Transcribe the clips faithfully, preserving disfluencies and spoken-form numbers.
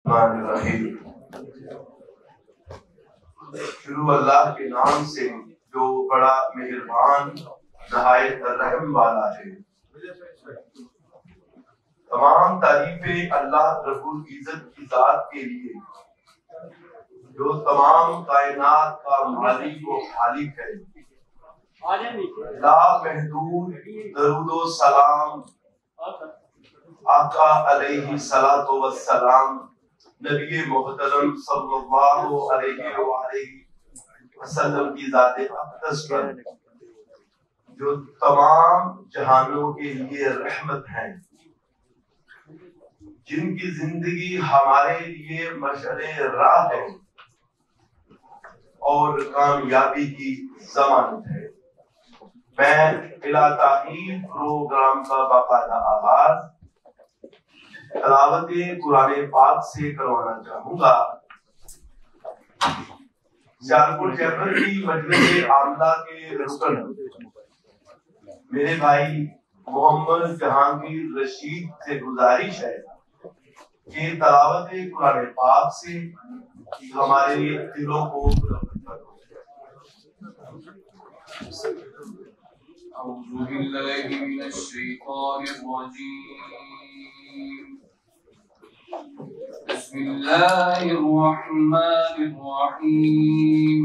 الرحمن الرحیم۔ شروع اللہ کے نام سے جو بڑا مہربان نہایت رحم والا ہے۔ تمام تعریفیں اللہ رب العزت کی ذات کے لیے جو تمام کائنات کا مالک و خالق ہے۔ لا محدود درود و سلام آقا علیہ الصلوۃ والسلام، نبی محترم صلی اللہ علیہ وآلہ وسلم کی ذات اقدس پر جو تمام جہانوں کے لیے رحمت ہیں، جن کی زندگی ہمارے لیے مشعل راہ ہے اور کامیابی کی ضمانت ہے۔ میں بلا تاخیر پروگرام کا باقاعدہ آغاز تلاوت قرآن پاک سے کروانا چاہوں گا۔ سیالکوٹ خیبر کی مجلس عاملہ کے رکن میرے بھائی محمد جہانگیر رشید سے گزارش ہے کہ تلاوت قرآن پاک سے ہمارے دلوں کو اعوذ باللہ من الشیطان الرجیم، بسم اللہ الرحمن الرحیم۔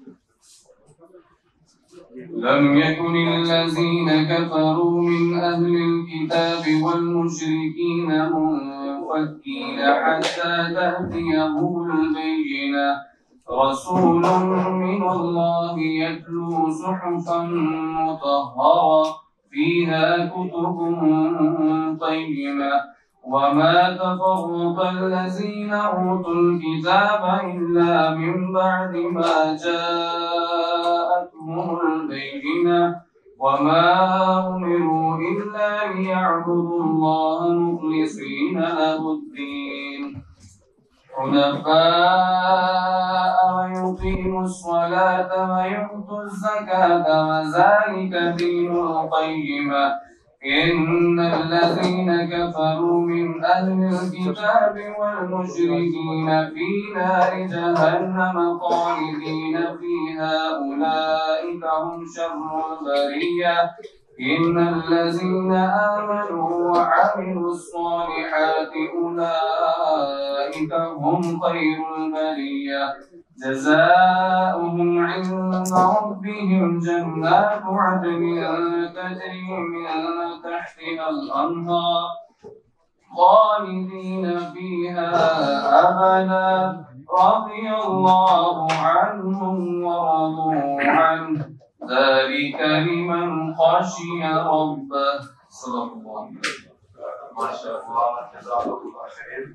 لم يكن الذين كفروا من أهل الكتاب والمشركين منفكين حتى تأتيهم البينة، رسول من الله يتلو صحفا مطهرة فيها كتب قيمة، وما تفرق الذين أوتوا الكتاب إلا من بعد ما جاءتهم البينة، وما أمروا إلا ليعبدوا الله مخلصين له الدين حنفاء ويقيموا الصلاة ويؤتوا الزكاة وذلك دين القيمة، إن الذين كفروا من أهل الكتاب والمشركين في نار جهنم خالدين فيها أولئك هم شر البرية، إن الذين آمنوا وعملوا الصالحات أولئك هم خير البرية، جزاؤهم عند ربهم جنات عدن تجري من تحتها الأنهار خالدين فيها أبدا، رضي الله عنهم ورضوا عنه، ذلك لمن خشي ربه۔ صدق اللہ۔ ماشاءاللہ، جزاک اللہ خیر۔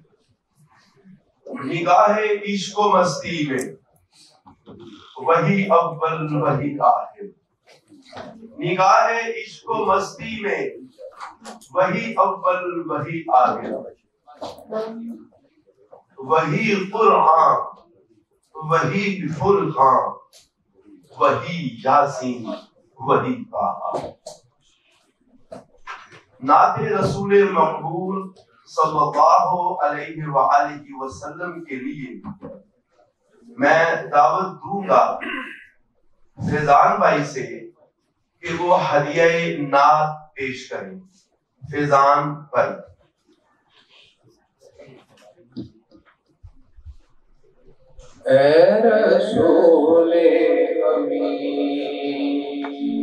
نگاہ عشق و مستی میں وہی اول وہی آخر، نگاہ عشق و مستی میں وہی اول وہی آخر، وہی قرآن وہی فرقان وہی یاسین وہی طٰہٰ۔ نعت رسول مقبول صلی اللہ علیہ وآلہ وسلم کے لیے میں دعوت دوں گا فیضان بھائی سے کہ وہ ہدیہ نعت پیش کریں۔ فیضان بھائی۔ اے رسول امین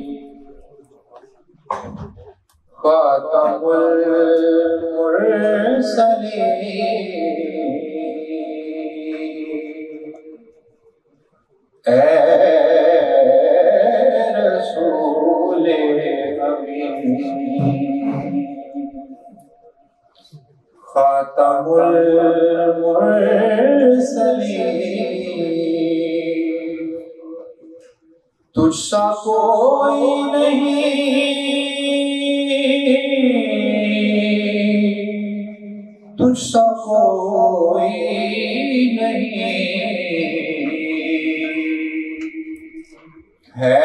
خاتم المرسلین، اے رسول امین خاتم المرسلین، تجھ سا کوئی نہیں، تجھ سا کوئی نہیں ہے،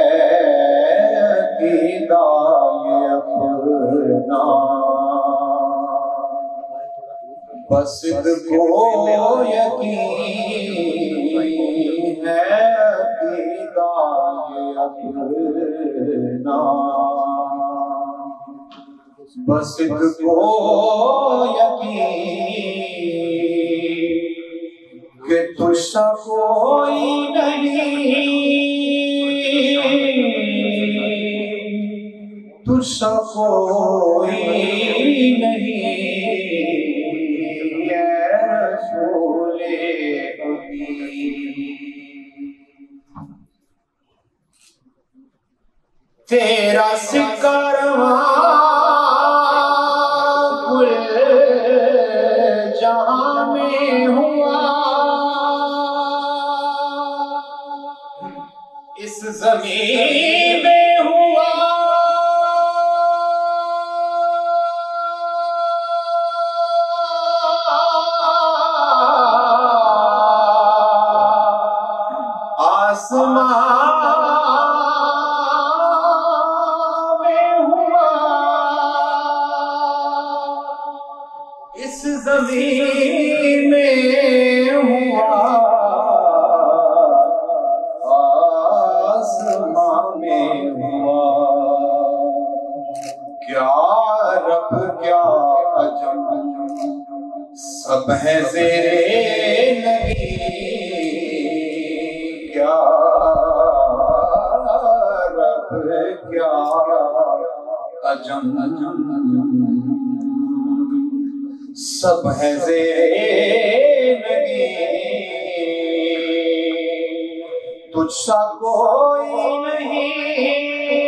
عقیدہ یہ اپنا بس کو یقین ہے عقیدہ اپنا، بس کو یقین کہ تجھ سا کوئی نہیں، تجھ سا کوئی نہیں اے رسول امین۔ تیرا سکہ رواں کل جہاں میں ہوا، اس زمین میں ہوا، آسمان میں ہوا، اس زمین میں ہوا، آسمان میں ہوا۔ کیا رب کیا عجب سب ہے زیرے نبی، کیا رب کیا عجب سب ہے زیرے نبی، تجھ سا کوئی نہیں،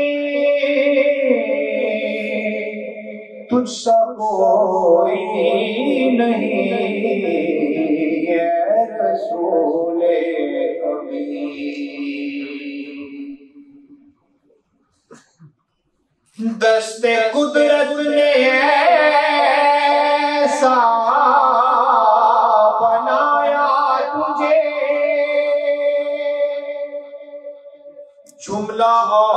تجھ سا کوئی نہیں اے رسول امین۔ دست قدرت نے ایسا بنایا تجھے، جملہ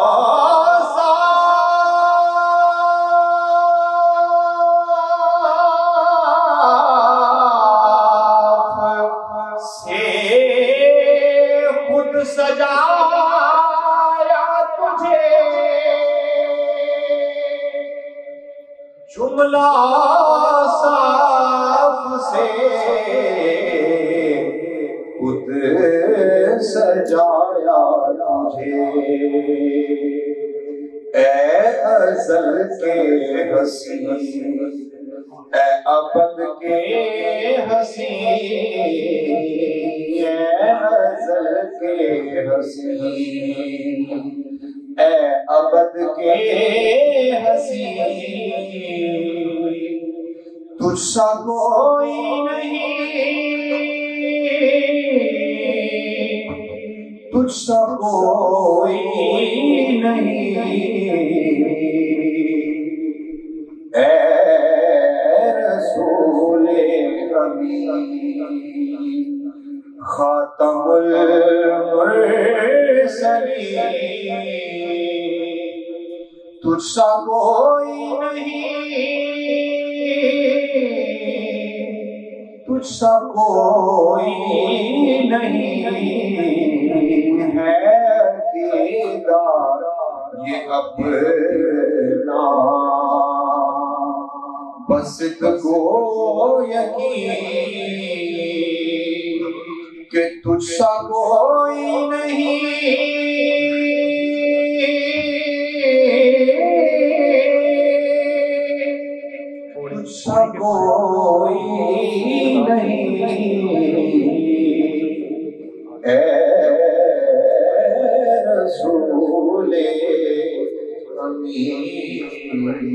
اوصاف سے خود سجایا تجھے، جملہ صاف سے خود سجایا تجھے، اے ازل کے حسین، اے ابد کے حسین، اے ازل کے حسین، اے ابد کے حسین، تجھ سا کوئی نہیں، تجھ سا کوئی نہیں اے رسول امین۔ خاتم المرسلین، تجھ سا کوئی نہیں، تجھ سا کوئی نہیں ہے عقیدہ یہ اپنا، بس کو یقین کہ تجھ سا کوئی نہیں، تجھ سا کوئی نہیں اے رسول امین۔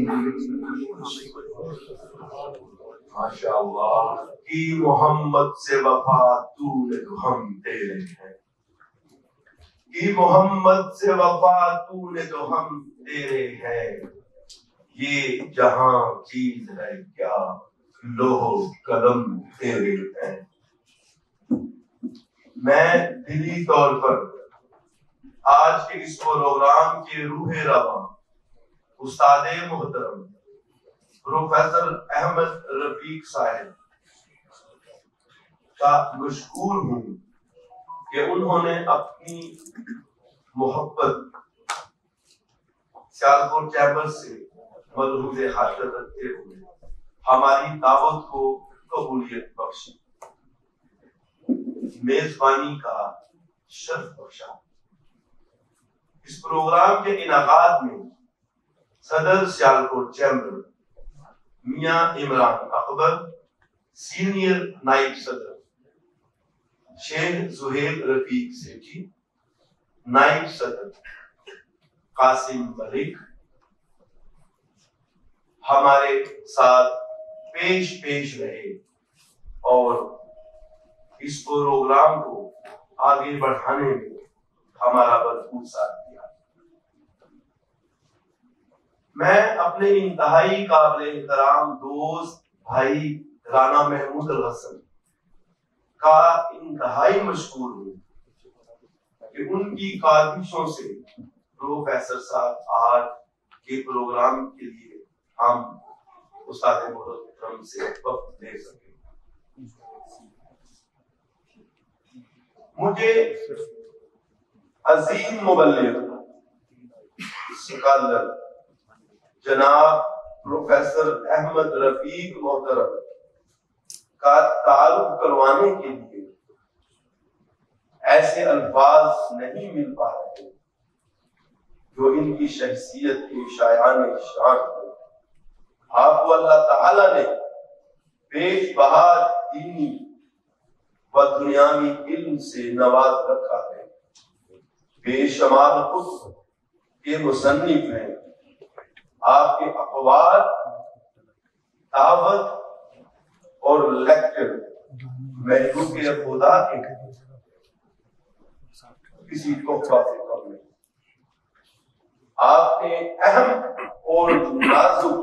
ماشاءاللہ کی محمد سے وفا تو نے تو ہم تیرے ہیں، کی محمد سے وفا تو نے تو ہم تیرے ہیں، یہ جہاں چیز ہے کیا لوح قلم تیرے ہیں۔ میں دلی طور پر آج کے اس پروگرام کے روح رواں استاد محترم پروفیسر احمد رفیق صاحب کا مشکور ہوں کہ انہوں نے اپنی محبت سیالکوٹ چیمبر سے ملحوظ خاطر رکھتے ہوئے ہماری دعوت کو قبولیت بخشی، میزبانی کا شرف بخشا۔ اس پروگرام کے انعقاد میں صدر سیالکوٹ چیمبر میاں عمران اکبر، سینئر نائب صدر شیخ زہیب رفیق سیٹھی، نائب صدر قاسم ملک ہمارے ساتھ پیش پیش رہے اور اس پروگرام کو آگے بڑھانے میں ہمارا بھرپور ساتھ دیا۔ میں اپنے انتہائی قابل احترام دوست بھائی رانا محمود الحسن کا انتہائی مشکور ہوں کہ ان کی کاوشوں سے پروفیسر صاحب آج کے پروگرام کے لیے ہم استاد محترم سے وقت دے سکیں۔ مجھے عظیم مبلغ اسکالر جناب پروفیسر احمد رفیق محترم کا تعارف کروانے کے لیے ایسے الفاظ نہیں مل پا رہے جو ان کی شخصیت کے شایان شان ہو۔ آپ کو اللہ تعالی نے بیش بہا دینی و دنیاوی علم سے نواز رکھا ہے، بے شمار خود کے مصنف ہیں۔ آپ کے اقوال، دعوت اور لیکچر محبوب خدا کے کسی تحفہ سے کم نہیں۔ آپ نے اہم اور نازک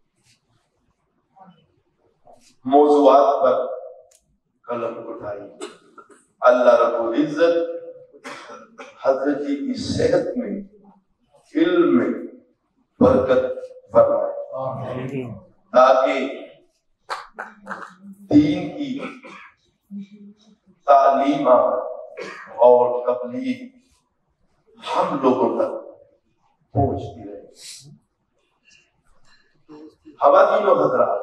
موضوعات پر قلم اٹھائی۔ اللہ رب العزت حضرت جی کی صحت میں، علم میں برکت فرمائے تاکہ دین کی تعلیمات اور تبلیغ ہم لوگوں تک پہنچتی رہے۔ خواتین و حضرات،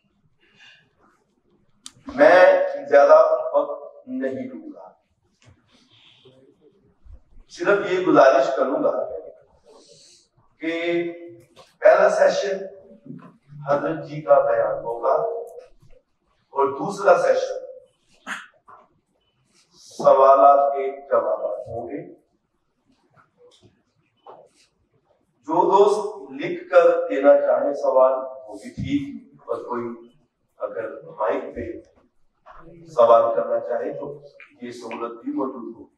میں زیادہ وقت نہیں لوں گا، صرف یہ گزارش کروں گا کہ پہلا سیشن حضرت جی کا بیان ہوگا اور دوسرا سیشن سوالات کے جوابات ہوں گے۔ جو دوست لکھ کر دینا چاہیں سوال وہ بھی ٹھیک، اور کوئی اگر مائک پہ سوال کرنا چاہے تو یہ سہولت بھی موجود ہوگی۔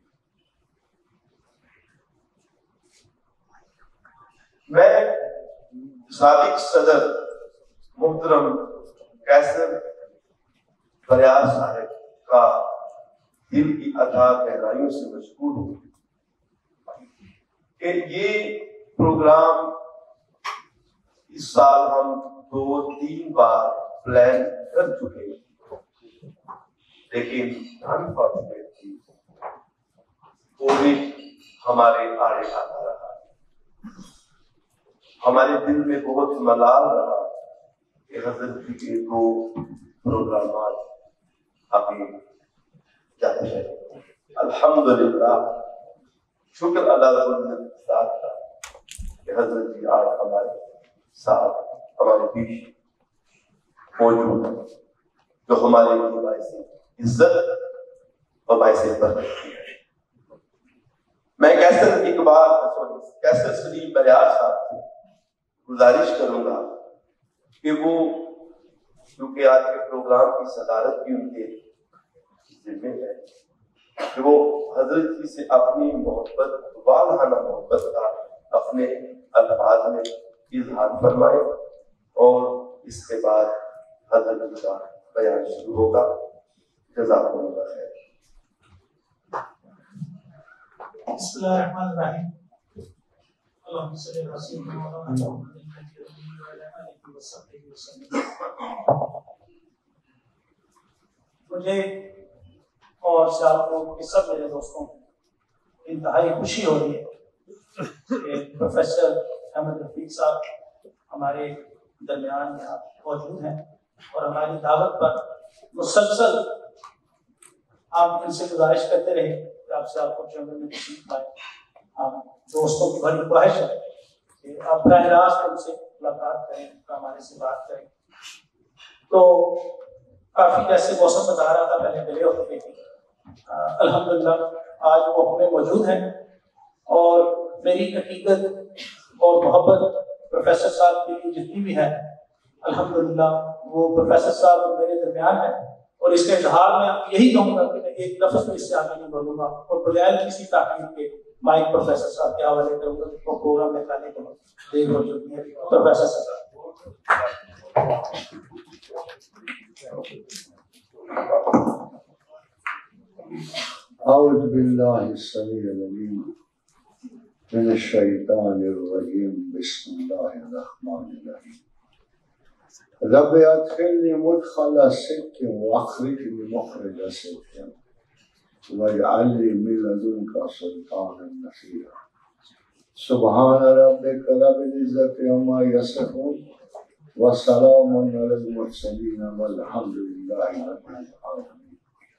میں سابق صدر محترم قیصر فریاض صاحب کا دل کی اتھاہ گہرائیوں سے مشکور ہوں کہ یہ پروگرام اس سال ہم دو تین بار پلان کر چکے ہیں، لیکن انفارچونیٹلی کووڈ ہمارے آڑے آتا رہا۔ ہمارے دل میں بہت ملال رہا کہ حضرت جی کے دو پروگرامات ابھی جاتے ہیں۔ الحمدللہ، شکر اللہ رب العزت کے ساتھ تھا کہ حضرت جی آج ہمارے ساتھ ہمارے بیچ موجود ہیں، جو ہمارے لیے باعث عزت اور باعث برکت ہے۔ میں قیصر اقبال قیصر سلیم بلیاس صاحب سے گزارش کروں گا کہ وہ، کیونکہ آج کے پروگرام کی صدارت بھی ان کے ذمہ ہے، کہ وہ حضرت جی سے اپنی محبت، والہانہ محبت کا اپنے الفاظ میں اظہار فرمائے، اور اس کے بعد حضرت جی کا بیان شروع ہوگا۔ جزاکم اللہ خیر۔ بسم اللہ الرحمن الرحیم۔ اللہم صلی علی سیدنا مولانا محمد وعلی آلہ وصحبہ وسلم۔ مجھے اور سیالکوٹ کے سب میرے دوستوں کو انتہائی خوشی ہو رہی ہے کہ پروفیسر احمد رفیق صاحب ہمارے درمیان یہاں موجود ہیں اور ہماری دعوت پر مسلسل آپ ان سے گزارش کرتے رہے کہ آپ سے آپ کو چیمبر میں تشریف لائے. آپ دوستوں کی بڑی خواہش ہے کہ آپ براہ راست ان سے ملاقات کریں, ہمارے سے بات کریں. تو کافی جیسے موسم بتا رہا تھا پہلے ڈلے ہو چکے تھے, الحمدللہ آج وہ ہمیں موجود ہیں اور میری عقیدت اور محبت پروفیسر صاحب کے لیے جتنی بھی ہے الحمدللہ وہ پروفیسر صاحب میرے درمیان ہے. اور اس کے اظہار میں یہی کہوں گا کہ میں ایک لفظ میں اس سے آگے نہیں بولوں گا اور بغیر کسی تاخیر کے مائک پروفیسر صاحب کے حوالے کروں گا کہ پروگرام میں کھانے کو دیر ہو چکی ہے. پروفیسر صاحب اعوذ باللہ السمیع العلیم من الشیطان الرجیم بسم اللہ الرحمن الرحیم. رب ادخلنی مدخل صدق واخرجنی مخرج صدق واجعل لی من لدنک سلطانا نصیرا. سبحان ربک رب العزۃ عما یصفون وسلام علی المرسلین والحمد للہ رب العالمین.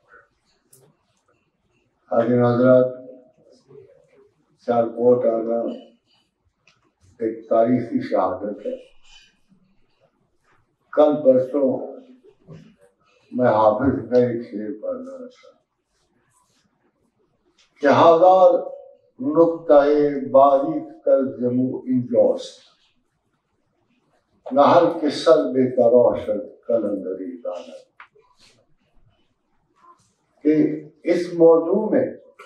حاضرین حضرات, سیالکوٹ آنا ایک تاریخی شہادت ہے. کل پرسوں میں حافظ کا ایک شعر پڑھ رہا تھا کہ ہزار نقطۂ باریک تر زمو اینجاست نہر کے سر بے تراشد قلندری داند. کہ اس موضوع میں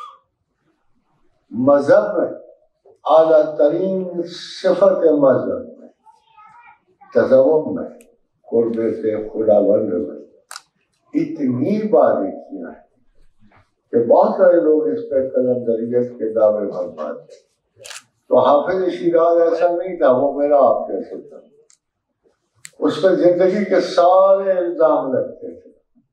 مذہب میں اعلیٰ ترین صفت مذہب میں تصوف میں قرب سے خدا بند میں اتنی باریکیاں ہیں کہ بہت سارے لوگ اس پہ قلندریت کے دعوے بھرماتے ہیں. تو حافظ شیراز ایسا نہیں تھا, وہ میرا آپ کیسے تھا. اس پہ زندگی کے سارے الزام لگتے تھے.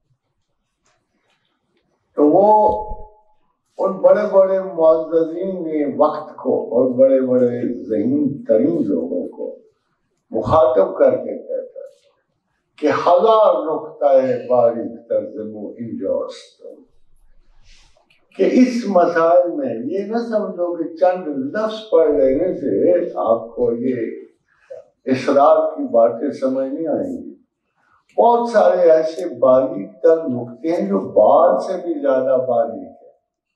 تو وہ ان بڑے بڑے معززین وقت کو اور بڑے بڑے ذہین ترین لوگوں کو مخاطب کر کے کہتا کہ ہزار نقطۂ باریک تر زمو اینجاست. کہ اس مسائل میں یہ نہ سمجھو کہ چند لفظ پڑھ لینے سے آپ کو یہ اسرار کی باتیں سمجھ نہیں آئیں گی. بہت سارے ایسے باریک تر نقطے ہیں جو بال سے بھی زیادہ باریک ہے.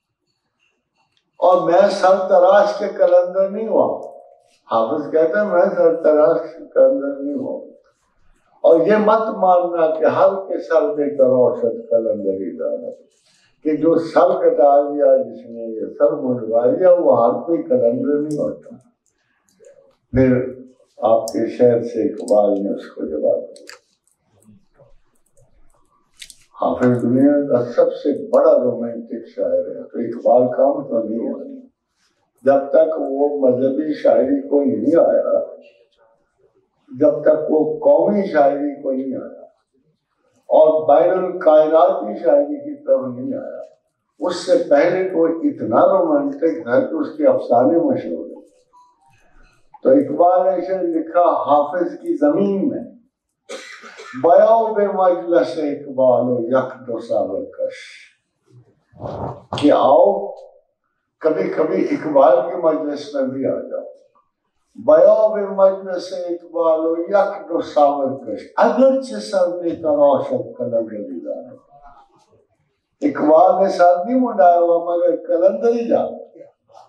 اور میں سر تراش کے قلندر نہیں ہوا. حافظ کہتا ہے میں سر تراش کے قلندر نہیں ہوا. اور یہ مت ماننا کہ ہر کے سر بے تراشد قلندری داند, کہ جو سر کٹا لیا جس نے یہ سر منڈوا لیا وہ ہر کوئی قلندر نہیں ہوتا. پھر آپ کے شہر سے اقبال نے اس کو جواب دیا. حافظ دنیا کا سب سے بڑا رومانٹک شاعر ہے, تو اقبال کام تو نہیں ہو رہی. جب تک وہ مذہبی شاعری کو نہیں آیا, جب تک وہ قومی شاعری کو نہیں آیا اور بین الکائناتی شاعری کی طرف نہیں آیا, اس سے پہلے تو اتنا رومانٹک تھا کہ اس کے افسانے مشہور ہیں. تو اقبال نے شعر لکھا حافظ کی زمین میں, بیاؤ بے مجلس اقبال و یک دو ساور کش. کہ آؤ کبھی کبھی اقبال کی مجلس میں بھی آ جاؤ. بیاء بے مجلس اقبال و یک دو ساور کش اگرچہ سر بے تراشد قلندری داند. اقبال نے سر نہیں منڈایا ہوا مگر قلندری جانا.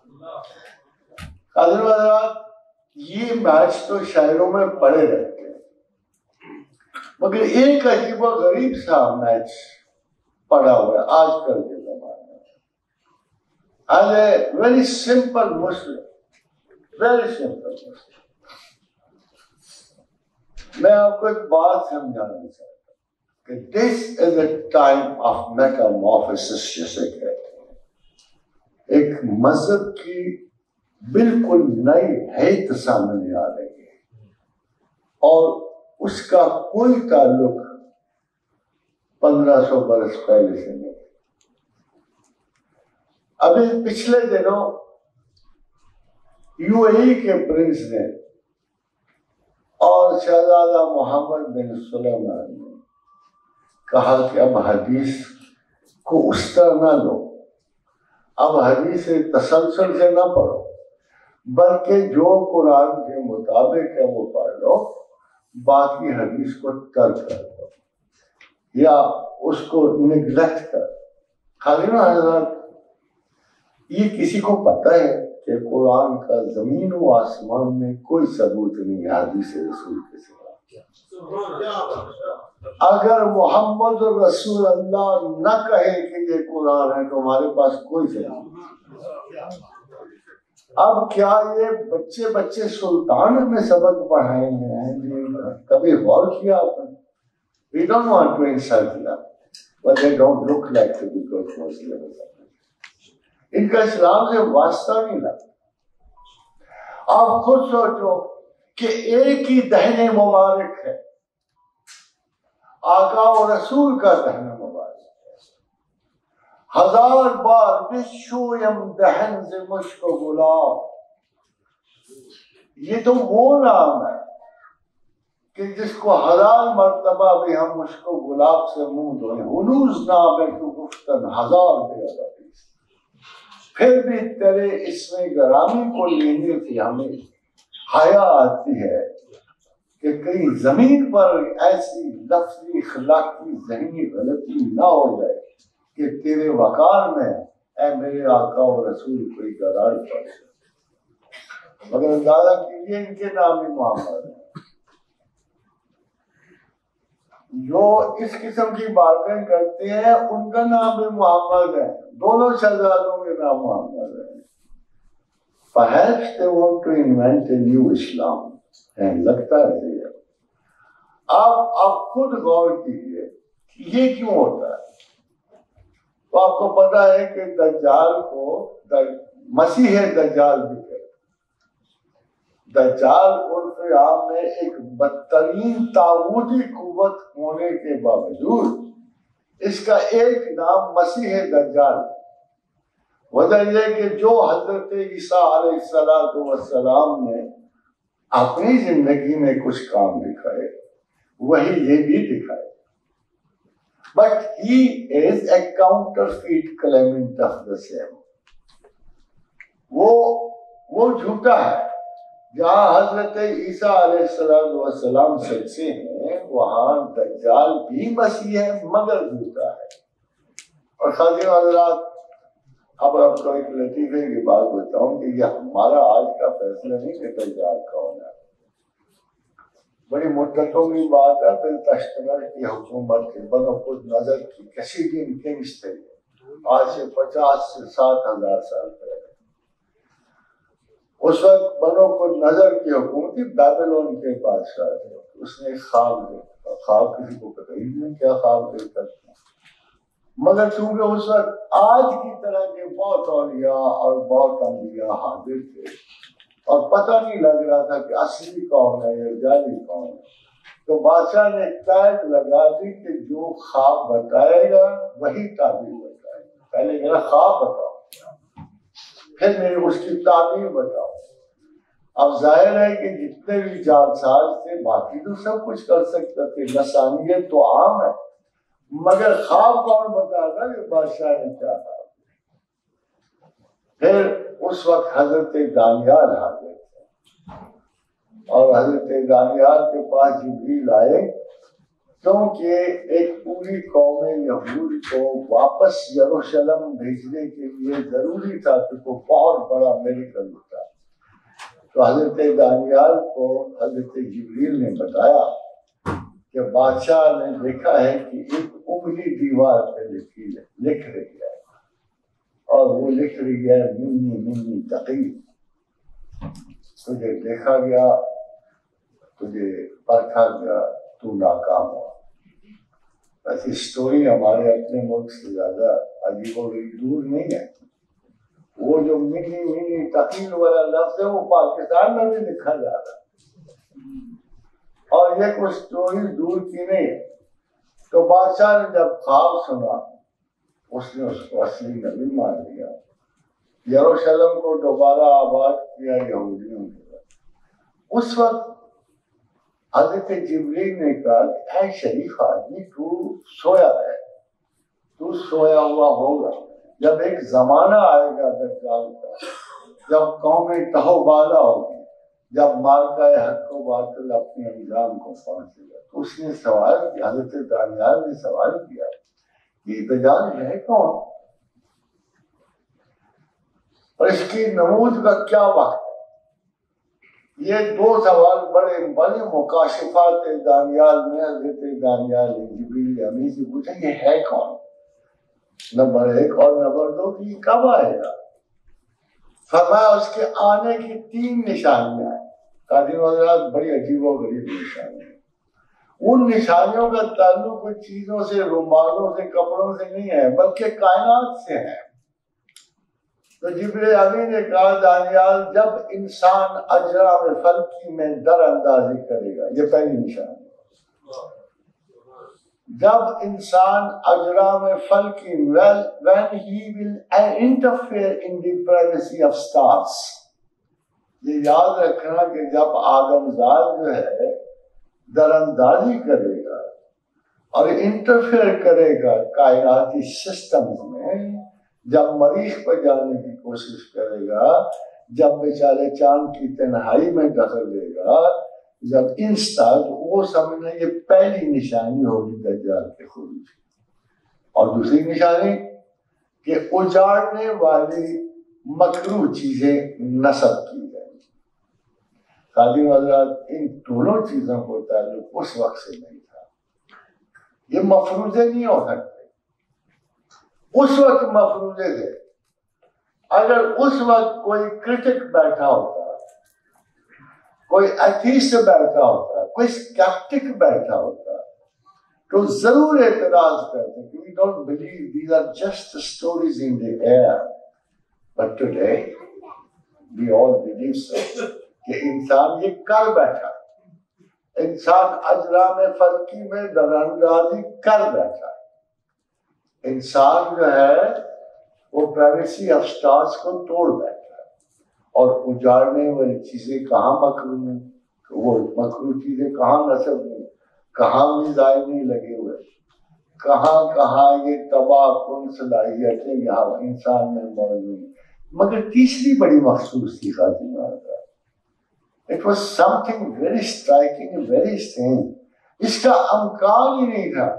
حضرات یہ میچ تو شاعروں میں پڑے رہتے ہیں, مگر ایک عجیب و غریب سا میچ پڑا ہوا ہے آج کل کے زمانے میں. As a very simple Muslim, very simple Muslim, میں آپ کو ایک بات سمجھانا چاہتا ہوں کہ this is a time of metamorphosis جسے کہتے ہیں. ایک مذہب کی بالکل نئی حیت سامنے آ رہی ہے اور اس کا کوئی تعلق پندرہ سو برس پہلے سے نہیں. ابھی پچھلے دنوں یو اے ای کے پرنس نے اور شہزادہ محمد بن سلیمان نے کہا کہ اب حدیث کو اس طرح نہ لو، اب حدیث تسلسل سے نہ پڑھو، بلکہ جو قرآن کے مطابق ہے وہ پڑھ لو، باقی حدیث کو ترک کر دو یا اس کو نگلیکٹ کر۔ خالی نا حضرات، یہ کسی کو پتہ ہے کہ قرآن کا زمین و آسمان میں کوئی ثبوت نہیں ہے حدیث رسول کے سوا۔ اگر محمد رسول اللہ نہ کہے کہ یہ قرآن ہے تو ہمارے پاس کوئی ثبوت نہیں۔ اب کیا یہ بچے بچے سلطان میں سبق پڑھائیں گے؟ کبھی غور کیا آپ نے؟ We don't want to insult them, but they don't look like to be good Muslims. ان کا اسلام سے واسطہ نہیں لگتا۔ آپ خود سوچو کہ ایک ہی دہن مبارک ہے، آقا و رسول کا دہن مبارک ہے، ہزار بار بشویم دہن سے مشک و گلاب۔ یہ تو وہ نام ہے کہ جس کو ہزار مرتبہ بھی ہم مشک و گلاب سے منہ دھوئیں، ہنوز نام ہے تو گفتن ہزار بے ادبی، پھر بھی تیرے اسم گرامی کو لینے سے ہمیں حیا آتی ہے کہ کہیں زمین پر ایسی لفظی اخلاقی ذہنی غلطی نہ ہو جائے کہ تیرے وقار میں اے میرے آقا و رسول کوئی گراڑ پڑ جائے۔ مگر اندازہ کیجیے ان کے نام ہی محمد ہے۔ جو اس قسم کی باتیں کرتے ہیں ان کا نام بھی محمد ہے، دونوں شہزادوں کے نام محمد ہے۔ Perhaps they want to invent a new Islam، لگتا ہے یہ۔ آپ آپ خود غور کیجیے کہ یہ کیوں ہوتا ہے۔ تو آپ کو پتا ہے کہ دجال کو مسیح دجال بھی کہتے ہیں۔ دجال عرف عام میں ایک بدترین طاغوتی قوت ہونے کے باوجود اس کا ایک نام مسیح دجال ہے۔ وجہ یہ کہ جو حضرت عیسیٰ علیہ السلام نے اپنی زندگی میں کچھ کام دکھائے وہی یہ بھی دکھائے، but he is a counterfeit claimant of the same۔ وہ وہ جھوٹا ہے۔ جہاں حضرت عیسیٰ علیہ السلام سچے ہیں وہاں دجال بھی مسیح ہے مگر جھوٹا ہے۔ اور خادم حضرات، اب آپ کو ایک لطیفے کی بات بتاؤں کہ یہ ہمارا آج کا فیصلہ نہیں کہ دجال کون ہے، بڑی مدتوں کی بات ہے۔ پھر تشتمل کی حکومت کے بنو خود نظر کی کسی دن کنگز تھے، آج سے پچاس سے سات ہزار سال پہلے۔ اس وقت بنو خود نظر کی حکومت بیبلون کے بادشاہ تھے۔ اس نے خواب دیکھا، خواب کسی کو پتہ ہی نہیں کیا خواب دیکھا، مگر چونکہ اس وقت آج کی طرح کے بہت اولیاء اور بہت انبیاء حاضر تھے اور پتہ نہیں لگ رہا تھا کہ اصلی کون ہے یا جعلی کون ہے، تو بادشاہ نے قید لگا دی کہ جو خواب بتائے گا وہی تعبیر بتائے گا۔ پہلے میرا خواب بتاؤ، پھر میرے اس کی تعبیر بتاؤ۔ اب ظاہر ہے کہ جتنے بھی جال ساز تھے باقی تو سب کچھ کر سکتے تھے، لسانیت تو عام ہے، مگر خواب کون بتاتا کہ بادشاہ نے کیا کہا۔ پھر اس وقت حضرت دانیال حاضر تھے اور حضرت دانیال کے پاس جبریل آئے کیونکہ ایک پوری قوم یہود کو واپس یروشلم بھیجنے کے لیے ضروری تھا کہ وہ بہت بڑا میریکل ہوتا۔ تو حضرت دانیال کو حضرت جبریل نے بتایا کہ بادشاہ نے دیکھا ہے کہ ایک انگلی دیوار پہ لکھی لکھ رہی ہے اور وہ لکھ رہی ہے منی منی تقی، تجھے دیکھا گیا، تجھے پرکھا گیا، تو ناکام ہوا۔ ایسی اسٹوری ہمارے اپنے ملک سے زیادہ عجیب و غریب دور نہیں ہے۔ وہ جو منی منی تقیل والا لفظ ہے وہ پاکستان میں بھی لکھا جا رہا ہے اور یہ کوئی اسٹوری دور کی نہیں ہے۔ تو بادشاہ نے جب خواب سنا اس نے اس کو اصلی نبی مان لیا یروشلم کو دوبارہ آباد کیا یہودیوں نے، اس وقت حضرت جبریل نے کہا کہ اے شریف آدمی تو سویا ہے، تو سویا ہوا ہوگا، جب ایک زمانہ آئے گا دجال کا، جب قومیں تہو بالا ہوگی، جب مارکہ حق و باطل اپنے انجام کو پہنچے گا. تو اس نے سوال کیا، حضرت دانیال نے سوال کیا کہ دجال ہے کون اور اس کی نمود کا کیا وقت ہے؟ یہ دو سوال بڑے بڑے مکاشفات دانیال میں حضرت دانیال نے جبریل امین سے پوچھا یہ ہے کون، نمبر ایک، اور نمبر دو کہ یہ کب آئے گا؟ فرمایا اس کے آنے کی تین نشانیاں ہیں. قادم حضرات بڑی عجیب و غریب نشانیاں ہیں. ان نشانیوں کا تعلق کچھ چیزوں سے، رومالوں سے، کپڑوں سے نہیں ہے، بلکہ کائنات سے ہے. تو جبریل امین نے کہا دانیال جب انسان اجرام فلکی میں در اندازی کرے گا، یہ پہلی نشانی. جب انسان اجرام فلکی when he will interfere in the privacy of stars. یہ یاد رکھنا کہ جب آدمزاد جو ہے در اندازی کرے گا اور انٹرفیئر کرے گا کائناتی سسٹمز میں، جب مریخ پر جانے کی کوشش کرے گا، جب بیچارے چاند کی تنہائی میں دخل دے گا، جب انستا، تو وہ سمجھنا یہ پہلی نشانی ہوگی دجال کے خروج کی. اور دوسری نشانی کہ اجاڑنے والی مکروہ چیزیں نصب کی جائیں. خادم حضرات ان دونوں چیزوں کو تعلق اس وقت سے نہیں تھا، یہ مفروضے نہیں ہو سکتے. اس وقت مفروضے تھے. اگر اس وقت کوئی کرٹک بیٹھا ہوتا، کوئی ایتھیسٹ بیٹھا ہوتا، کوئی اسکیپٹک بیٹھا ہوتا، تو ضرور اعتراض کرتے کہ we don't believe these are just stories in the air. But today we all believe so کہ انسان یہ کر بیٹھا، انسان اجرام فلکی میں در اندازی کر بیٹھا. انسان جو ہے وہ پرائیویسی آف سٹارز کو توڑ بیٹھا. اور اجاڑنے والی چیزیں کہاں مکروہ ہیں، وہ مکروہ چیزیں کہاں نصب ہیں، کہاں میزائل نہیں لگے ہوئے، کہاں کہاں یہ تباہ کن صلاحیتیں یہاں انسان میں موجود ہیں. مگر تیسری بڑی مخصوص تھی خاتمہ کا، it was something very striking, very strange, اس کا امکان ہی نہیں تھا.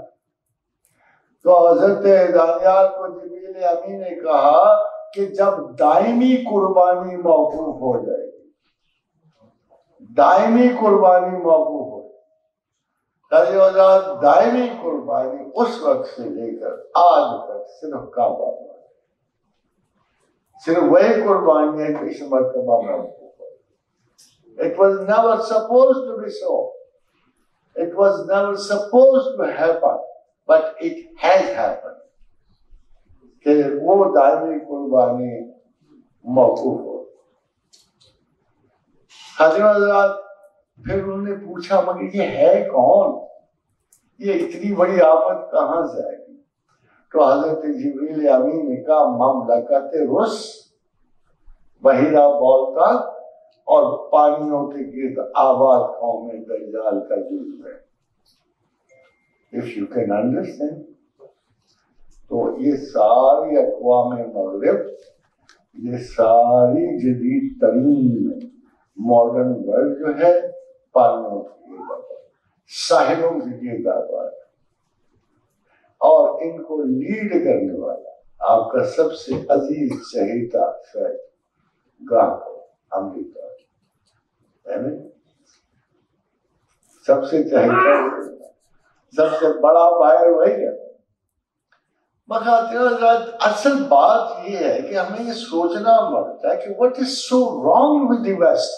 تو حضرت دانیال کو جبریل امین نے کہا کہ جب دائمی قربانی موقوف ہو جائے گی، دائمی قربانی موقوف ہو جائے گی، دائمی قربانی اس وقت سے لے کر آج تک صرف کعبہ میں، صرف وہی قربانی ہے کہ اس مرتبہ موقوف ہو. It was never supposed to be so. It was never supposed to happen, but it has happened. کہ وہ دائمی قربانی موقوف ہو. خادم حضرات پھر انہوں نے پوچھا مگر یہ ہے کون، یہ اتنی بڑی آفت کہاں سے آئے گی؟ تو حضرت جبریل امین نے کہا مملکت رس، بحیرہ بالکا اور پانیوں کے گرد آباد قوم دجال کا جز ہے. If you can understand. تو یہ ساری اقوام مغرب، یہ ساری جدید ترین ماڈرن ورلڈ جو ہے پانیوں کی گرد، ساحلوں کی گرد آباد، اور ان کو لیڈ کرنے والا آپ کا سب سے عزیز چہیتا شاید گاہ امریکہ، سب سے چہیتا، سب سے بڑا باہر وہی ہے. مگر اصل بات یہ ہے کہ ہمیں یہ سوچنا پڑتا ہے کہ what is so wrong with the West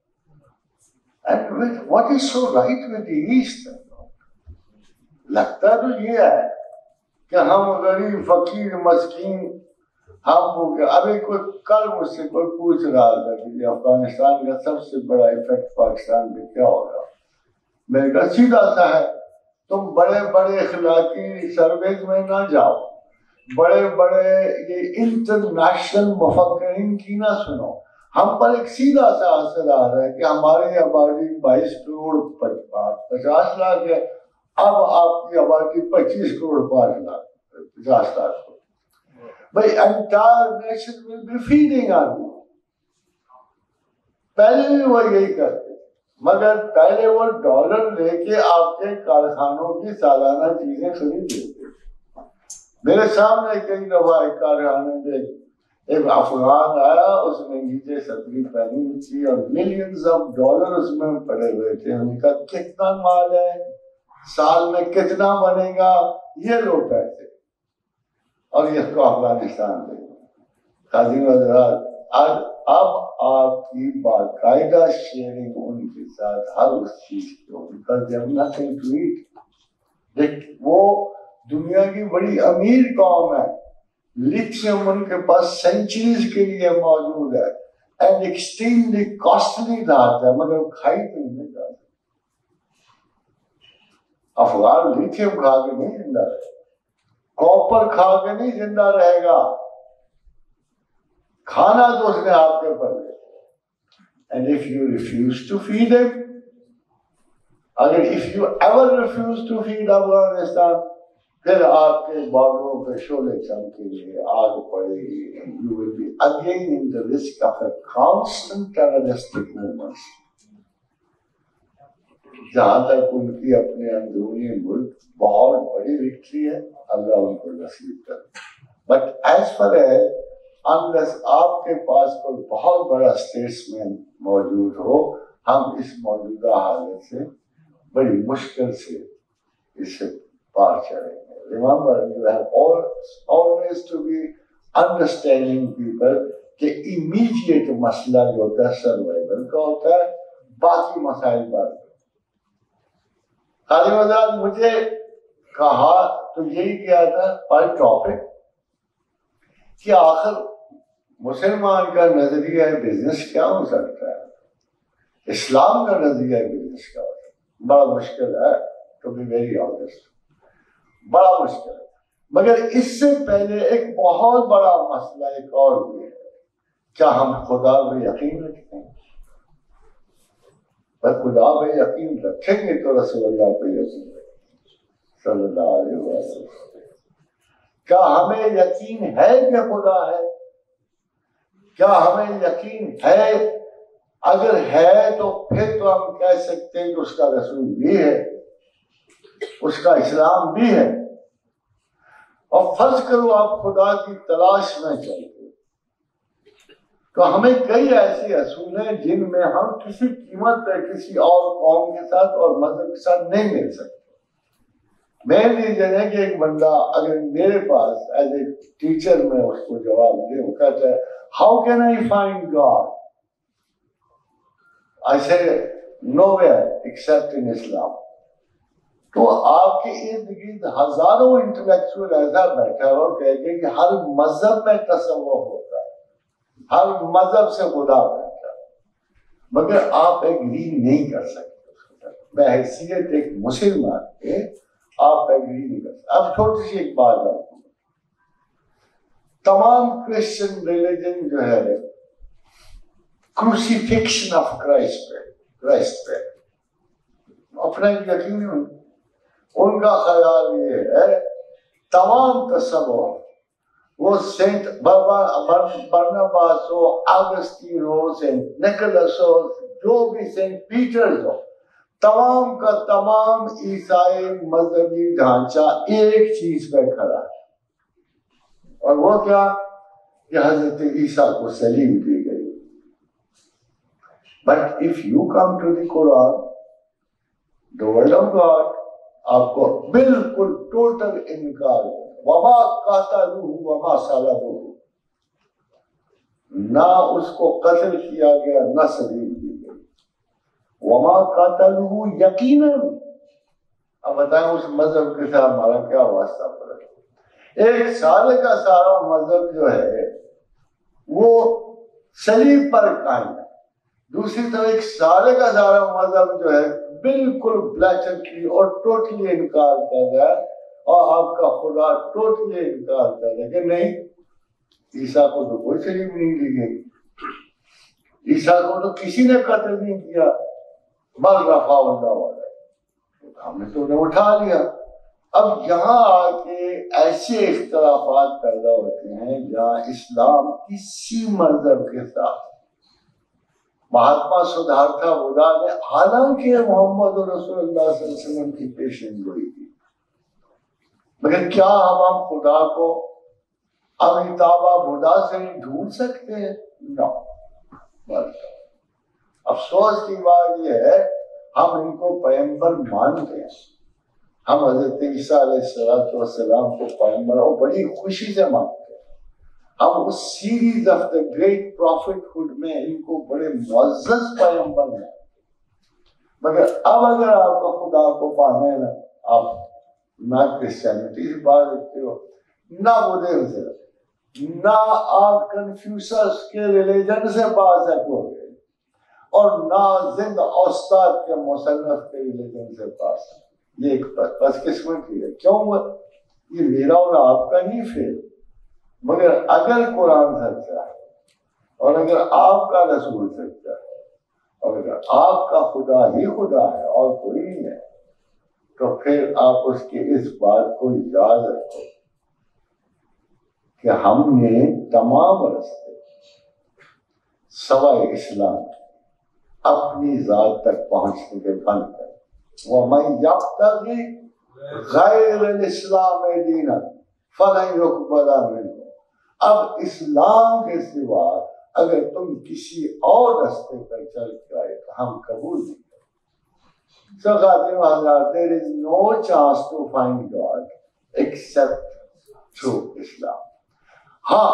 and what is so right with the East. لگتا تو یہ ہے کہ ہم غریب فقیر مسکین ہم ہو گئے. ابھی کوئی کل مجھ سے کوئی پوچھ رہا تھا کہ افغانستان کا سب سے بڑا افیکٹ پاکستان پہ کیا ہوگا. میں نے کہا سیدھا سا ہے، تم بڑے بڑے اخلاقی سرویز میں نہ جاؤ، بڑے بڑے یہ انٹرنیشنل مفکرین کی نہ سنو. ہم پر ایک سیدھا سا اثر آ رہا ہے کہ ہماری آبادی بائیس کروڑ پچاس لاکھ ہے، اب آپ کی آبادی پچیس کروڑ پانچ لاکھ پچاس لاکھ. بھائی entire nation will be feeding on you. پہلے بھی وہ یہی کرتے، مگر پہلے وہ ڈالر لے کے آپ کے کارخانوں کی سالانہ چیزیں خرید لیتے. میرے سامنے کئی دفعہ ایک کارخانے میں ایک افغان آیا، اس نے نیچے چھتری پہنی ہوئی تھی اور ملینز آف ڈالر اس میں پڑے ہوئے تھے. انہوں نے کہا کتنا مال ہے، سال میں کتنا بنے گا، یہ لو پیسے اور یہ کو افغانستان دے. خادم حضرات، آج اب آپ کی باقاعدہ شیئرنگ ان کے ساتھ ہر اس چیز کو، because they have nothing to eat. وہ دنیا کی بڑی امیر قوم ہے، لیتھیم ان کے پاس سینچریز کے لیے موجود ہے اینڈ ایکسٹریملی کاسٹلی دھات ہے، مگر کھائی تو نہیں جاتی. افغان لیتھیم کھا کے نہیں زندہ رہے گا، کاپر کھا کے نہیں زندہ رہے گا. کھانا تو اس نے آپ کے پر دے. And if you refuse to feed him, اگر if you ever refuse to feed Afghanistan, پھر آپ کے باغوں پہ شعلے چمکیں گے، آگ پڑے گی. You will be again in the risk of a constant terroristic movement. جہاں تک ان کی اپنے اندرونی ملک بہت بڑی وکٹری ہے، اللہ ان کو نصیب کرے. But as far as unless آپ کے پاس کوئی بہت بڑا اسٹیٹسمین موجود ہو، ہم اس موجودہ حالت سے بڑی مشکل سے اس سے پار چڑھیں گے. Remember, you have always to be understanding people کہ immediate مسئلہ جو ہوتا ہے سروائیول کا ہوتا ہے، باقی مسائل بات. خالی مزاد مجھے کہا تو یہی کیا تھا پر ٹاپک کہ آخر مسلمان کا نظریہ بزنس کیا ہو سکتا ہے، اسلام کا نظریہ بزنس کیا ہو سکتا ہے. بڑا مشکل ہے، ٹو بی ویری آنیسٹ، بڑا مشکل ہے. مگر اس سے پہلے ایک بہت بڑا مسئلہ ایک اور بھی ہے، کیا ہم خدا پہ یقین رکھتے ہیں؟ پر خدا پہ یقین رکھیں گے تو رسول اللہ پہ یقین رکھیں صلی اللہ علیہ وسلم. کیا ہمیں یقین ہے کہ خدا ہے؟ کیا ہمیں یقین ہے؟ اگر ہے تو پھر تو ہم کہہ سکتے ہیں کہ اس کا رسول بھی ہے، اس کا اسلام بھی ہے. اور فرض کرو آپ خدا کی تلاش میں چلتے تو ہمیں کئی ایسے اصول ہیں جن میں ہم کسی قیمت پہ کسی اور قوم کے ساتھ اور مذہب کے ساتھ نہیں مل سکتے. مین ریزن ہے کہ ایک بندہ اگر میرے پاس ایز اے ٹیچر میں اس کو جواب دے، وہ کہتا ہے how can I find God? I say no where accept ان اسلام. تو آپ کے ارد گرد ہزاروں انٹلیکچوئل ایسا بیٹھا ہو کہ ہر مذہب میں تصور ہوتا ہے، ہر مذہب سے خدا بیٹھا ہے، مگر آپ ایگری نہیں کر سکتے. بحیثیت ایک مسلمان کے آپ ایگری نہیں کر سکتے. اب چھوٹی سی ایک بات آپ کو، تمام کرسچن ریلیجن جو ہے کروسیفکشن آف کرائسٹ پہ کرائسٹ پہ اپنا یقین ہے. ان کا خیال یہ ہے تمام تصور، وہ سینٹ برناباس ہو، آگسٹین ہو، سینٹ نکلس ہو، جو بھی سینٹ پیٹرز ہو، تمام کا تمام عیسائی مذہبی ڈھانچہ ایک چیز پہ کھڑا ہے، اور وہ کیا کہ حضرت عیسیٰ کو صلیب دی گئی. But if you come to the قرآن، the word of God، آپ کو بالکل ٹوٹل انکار ہے. وما قاتلوہ وما صلبوہ، نہ اس کو قتل کیا گیا نہ صلیب دی گئی. وما قاتلوہ یقیناً. اب بتائیں اس مذہب کے ساتھ ہمارا کیا واسطہ پڑا؟ ایک سارے کا سارا مذہب جو ہے وہ صلیب پر قائم ہے، دوسری طرف ایک سارے کا سارا مذہب جو ہے بالکل بلیٹنٹلی اور ٹوٹلی انکار کر رہا ہے. اور آپ کا خدا ٹوٹلی انکار کر رہے کہ نہیں، عیسیٰ کو تو کوئی سلیب نہیں دی گئی، عیسیٰ کو تو کسی نے قتل نہیں کیا، بل رفع اللہ والا ہم نے تو انہیں اٹھا لیا۔ اب یہاں آ کے ایسے اختلافات پیدا ہوتے ہیں جہاں اسلام کسی مذہب کے ساتھ، مہاتما سدھارتھا بودا نے حالانکہ محمد رسول اللہ صلی اللہ علیہ وسلم کی پیشن گوئی کی، مگر کیا ہم خدا کو امیتابھا بودا سے نہیں ڈھونڈ سکتے ہیں؟ نو۔ افسوس کی بات یہ ہے ہم ان کو پیغمبر مانتے ہیں، ہم حضرت عیسیٰ علیہ السلام کو پیغمبر اور بڑی خوشی سے مانتے ہیں، ہم اس series of the great prophethood میں ان کو بڑے معزز پیغمبر ہیں، مگر اب اگر آپ کو خدا کو پانا ہے نا، آپ نہ کرسچینٹی سے بات رکھتے ہو، نہ بدھزم سے، نہ آپ کنفیوشس کے ریلیجن سے پا سکو گے، اور نہ زند استاد کے مصنف کے ریلیجن سے پاس، یہ ایک بس قسمت ہے۔ کیوں؟ یہ میرا اور آپ کا ہی فیل، مگر اگر قرآن سچا ہے اور اگر آپ کا رسول سچا ہے اور اگر آپ کا خدا ہی خدا ہے اور کوئی نہیں ہے، تو پھر آپ اس کی اس بات کو یاد رکھو کہ ہم نے تمام رستے سوائے اسلام اپنی ذات تک پہنچنے کے بند کر، وَمَن يَبْتَغِ غَيْرَ الْإِسْلَامِ دِينًا فَلَن يُقْبَلَ مِنْهُ۔ اب اسلام کے سوا اگر تم کسی اور رستے پر چل جائے تو ہم قبول نہیں کریں۔ So خاتم حضرات، there is no chance to find God except through Islam۔ ہاں،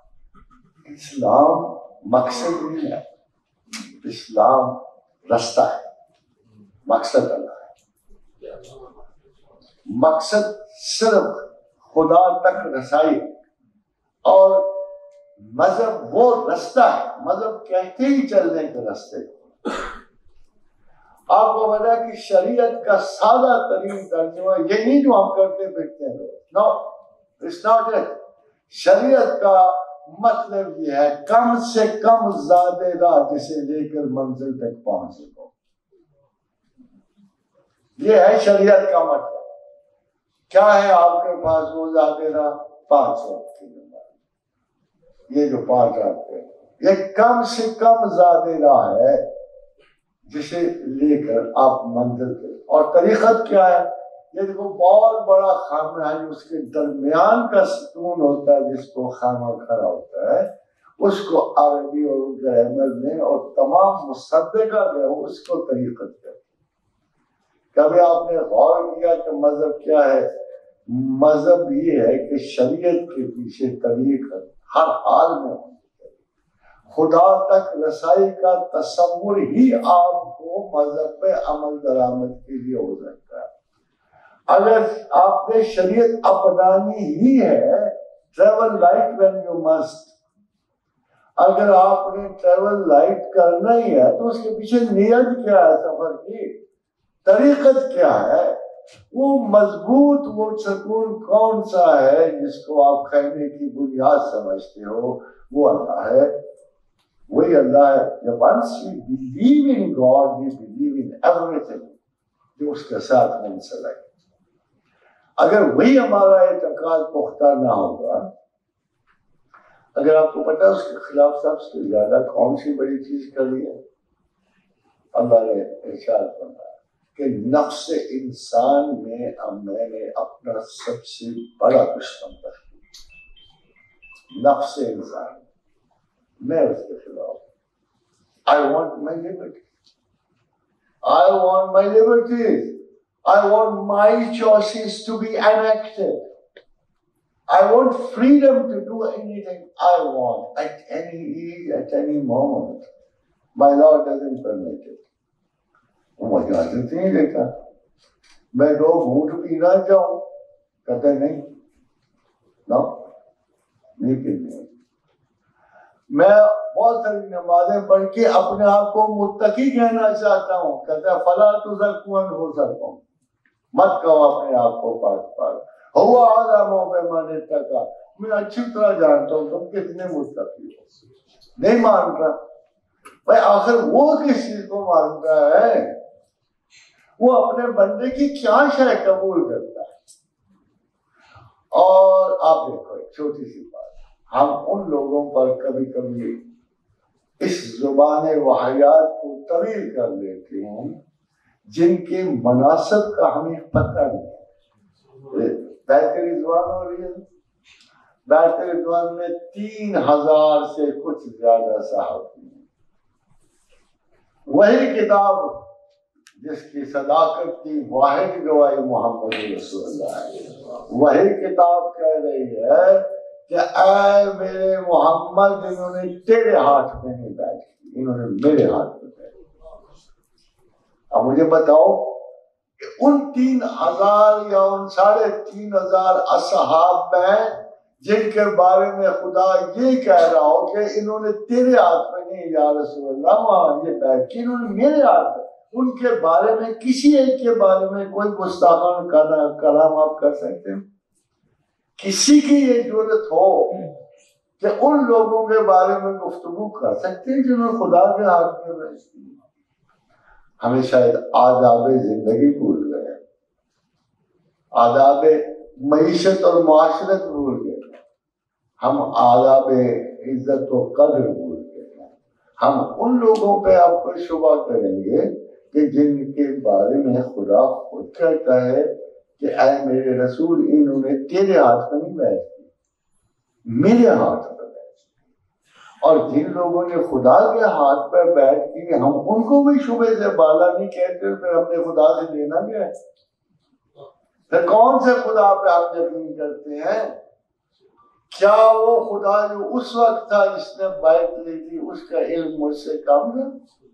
اسلام مقصد نہیں ہے، اسلام رستہ ہے، مقصد اللہ ہے۔ مقصد صرف خدا تک رسائی، اور مذہب وہ رستہ ہے، مذہب کہتے ہی چلنے کے رستے کو۔ آپ کو پتا ہے کہ شریعت کا سادہ ترین ترجمہ یہ نہیں جو ہم کرتے پھرتے ہیں، نو اٹس ناٹ اٹ۔ شریعت کا مطلب یہ ہے کم سے کم زیادہ راہ جسے لے کر منزل تک پہنچ سکو، یہ ہے شریعت کا مطلب۔ کیا ہے آپ کے پاس وہ زیادہ راہ؟ پانچ وقت کی نماز، یہ جو پانچ رات ہے یہ کم سے کم زیادہ راہ ہے جسے لے کر آپ منزل تک۔ اور طریقت کیا ہے؟ یہ دیکھو بہت بڑا خامہ ہے، اس کے درمیان کا ستون ہوتا ہے جس کو خامہ کھڑا ہوتا ہے، اس کو عربی اور گرامر میں اور تمام مصدقہ جو ہے اس کو طریقت کہتے ہیں۔ کبھی آپ نے غور کیا کہ مذہب کیا ہے؟ مذہب یہ ہے کہ شریعت کے پیچھے طریقت ہر حال میں ہونی چاہیے۔ خدا تک رسائی کا تصور ہی آپ کو مذہب پہ عمل درآمد کے لیے ہو سکتا ہے۔ اگر آپ نے شریعت اپنانی ہی ہے، travel light when you must, اگر آپ نے ٹریول لائٹ کرنا ہی ہے تو اس کے پیچھے نیت کیا ہے، سفر کی طریقت کیا ہے، وہ مضبوط وہ سکون کون سا ہے جس کو آپ خیمے کی بنیاد سمجھتے ہو؟ وہ اللہ ہے، وہی اللہ ہے۔ once we believe in God, we believe in everything جو اس کے ساتھ منسلک ہے۔ اگر وہی ہمارا اعتقاد پختہ نہ ہوگا، اگر آپ کو پتا اس کے خلاف سب سے زیادہ کون سی بڑی چیز کری ہے؟ اللہ نے ارشاد فرمایا کہ نفس انسان میں اب میں نے اپنا سب سے بڑا دشمن رکھ دیا، نفس انسان، میں اس کے خلاف۔ I want my liberty. I want my liberties. I want my choices to be enacted. I want freedom to do anything I want at any age, at any moment. My Lord doesn't permit it. وہ اجازت نہیں دیتا۔ میں دو گھونٹ پینا چاہوں، کہتے نہیں، نو نہیں پینے۔ میں بہت ساری نمازیں پڑھ کے اپنے آپ کو متقی کہنا چاہتا ہوں، کہتا ہے فلا تزکوا انفسکم، مت کہو اپنے آپ کو پاک پاک۔ ہوا عالموں پہ من اتقا، میں اچھی طرح جانتا ہوں تم کتنے متقی ہو، نہیں مانتا بھائی آخر وہ کس چیز کو مانتا ہے؟ وہ اپنے بندے کی کیا شے قبول کرتا ہے؟ اور آپ دیکھو ایک چھوٹی سی بات، ہم ان لوگوں پر کبھی کبھی اس زبان وحیات کو طویل کر لیتے ہیں جن کے مناسب کا ہمیں پتہ نہیں۔ بیت رضوان ہو رہی ہے، بیت رضوان میں تین ہزار سے کچھ زیادہ صحابی ہیں، وہی کتاب جس کی صداقت کی واحد گواہی محمد رسول اللہ ہے، وہی کتاب کہہ رہی ہے کہ اے میرے محمد انہوں نے تیرے ہاتھ میں نہیں بیعت کی، انہوں نے میرے ہاتھ میں بیعت کی۔ اب مجھے بتاؤ کہ ان تین ہزار یا ان ساڑھے تین ہزار اصحاب میں جن کے بارے میں خدا یہ کہہ رہا ہو کہ انہوں نے تیرے ہاتھ میں نہیں یا رسول اللہ وہاں یہ بیعت کی، انہوں نے میرے ہاتھ میں، ان کے بارے میں کسی ایک کے بارے میں کوئی گستاخانہ کلام آپ کر سکتے ہیں؟ کسی کی یہ جرت ہو کہ ان لوگوں کے بارے میں گفتگو کر سکتے ہیں جنہوں نے خدا کے ہاتھ میں بیعت کی؟ ہمیں شاید آداب زندگی بھول گئے، آداب معیشت اور معاشرت بھول گئے، ہم آداب عزت و قدر بھول گئے۔ ہم ان لوگوں پہ آپ کو شبہ کریں گے کہ جن کے بارے میں خدا خود کہتا ہے کہ اے میرے رسول انہوں نے تیرے ہاتھ میں نہیں بیعت کی، میرے ہاتھ میں بیعت کی۔ اور جن لوگوں نے خدا کے ہاتھ پہ بیعت کی ہم ان کو بھی شبہ سے بالا نہیں کہتے، پھر ہم نے خدا سے لینا کیا ہے؟ پھر کون سے خدا پہ ہم یقین کرتے ہیں؟ کیا وہ خدا جو اس وقت تھا جس نے بیعت لی تھی اس کا علم مجھ سے کم تھا؟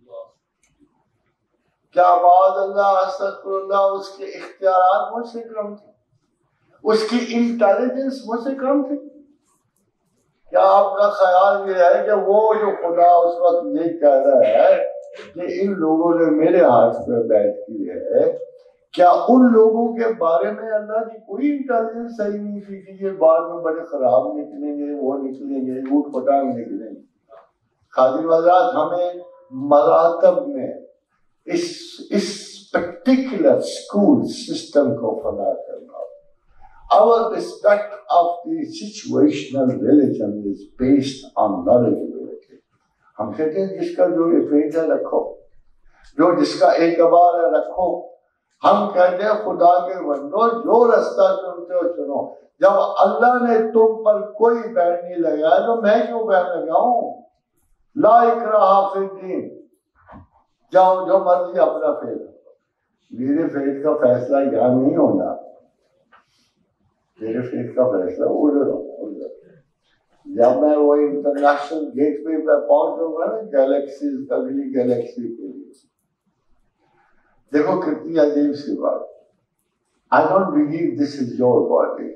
کیا معاذ اللہ استغفر اللہ اس کے اختیارات مجھ سے کم تھے؟ اس کی انٹیلیجنس مجھ سے کم تھی؟ کیا آپ کا خیال یہ ہے کہ وہ جو خدا اس وقت یہ کہہ رہا ہے کہ ان لوگوں نے میرے ہاتھ پہ بیعت کی ہے، کیا ان لوگوں کے بارے میں اللہ کی کوئی انٹیلیجنس صحیح نہیں تھی کہ یہ بعد میں بڑے خراب نکلیں گے، وہ نکلیں گے، اوٹ پٹانگ نکلیں گے؟ خادم حضرات ہمیں مراتب میں اس اس پرٹیکولر اسکول سسٹم کو فنا کرنا۔ Our respect of the situational religion is based on knowledgeability۔ ہم کہتے ہیں جس کا جو فیض ہے رکھو، جو جس کا اعتبار ہے رکھو۔ ہم کہتے ہیں خدا کے بندو جو رستہ چنتے ہو چنو، جب اللہ نے تم پر کوئی بین نہیں لگایا تو میں کیوں بین لگاؤں؟ لا اکراہ فی الدین، جاؤ جو مرضی اپنا فیض، میرے فیض کا فیصلہ یہاں نہیں ہونا، میرے فیض کا فیصلہ ادھر ہونا۔ جب میں وہ انٹرنیشنل گیٹ وے پہ پہنچوں گا نا گیلیکسیز اگلی گیلیکسی کے لیے، دیکھو کتنی عجیب سی بات، I don't believe this is your body۔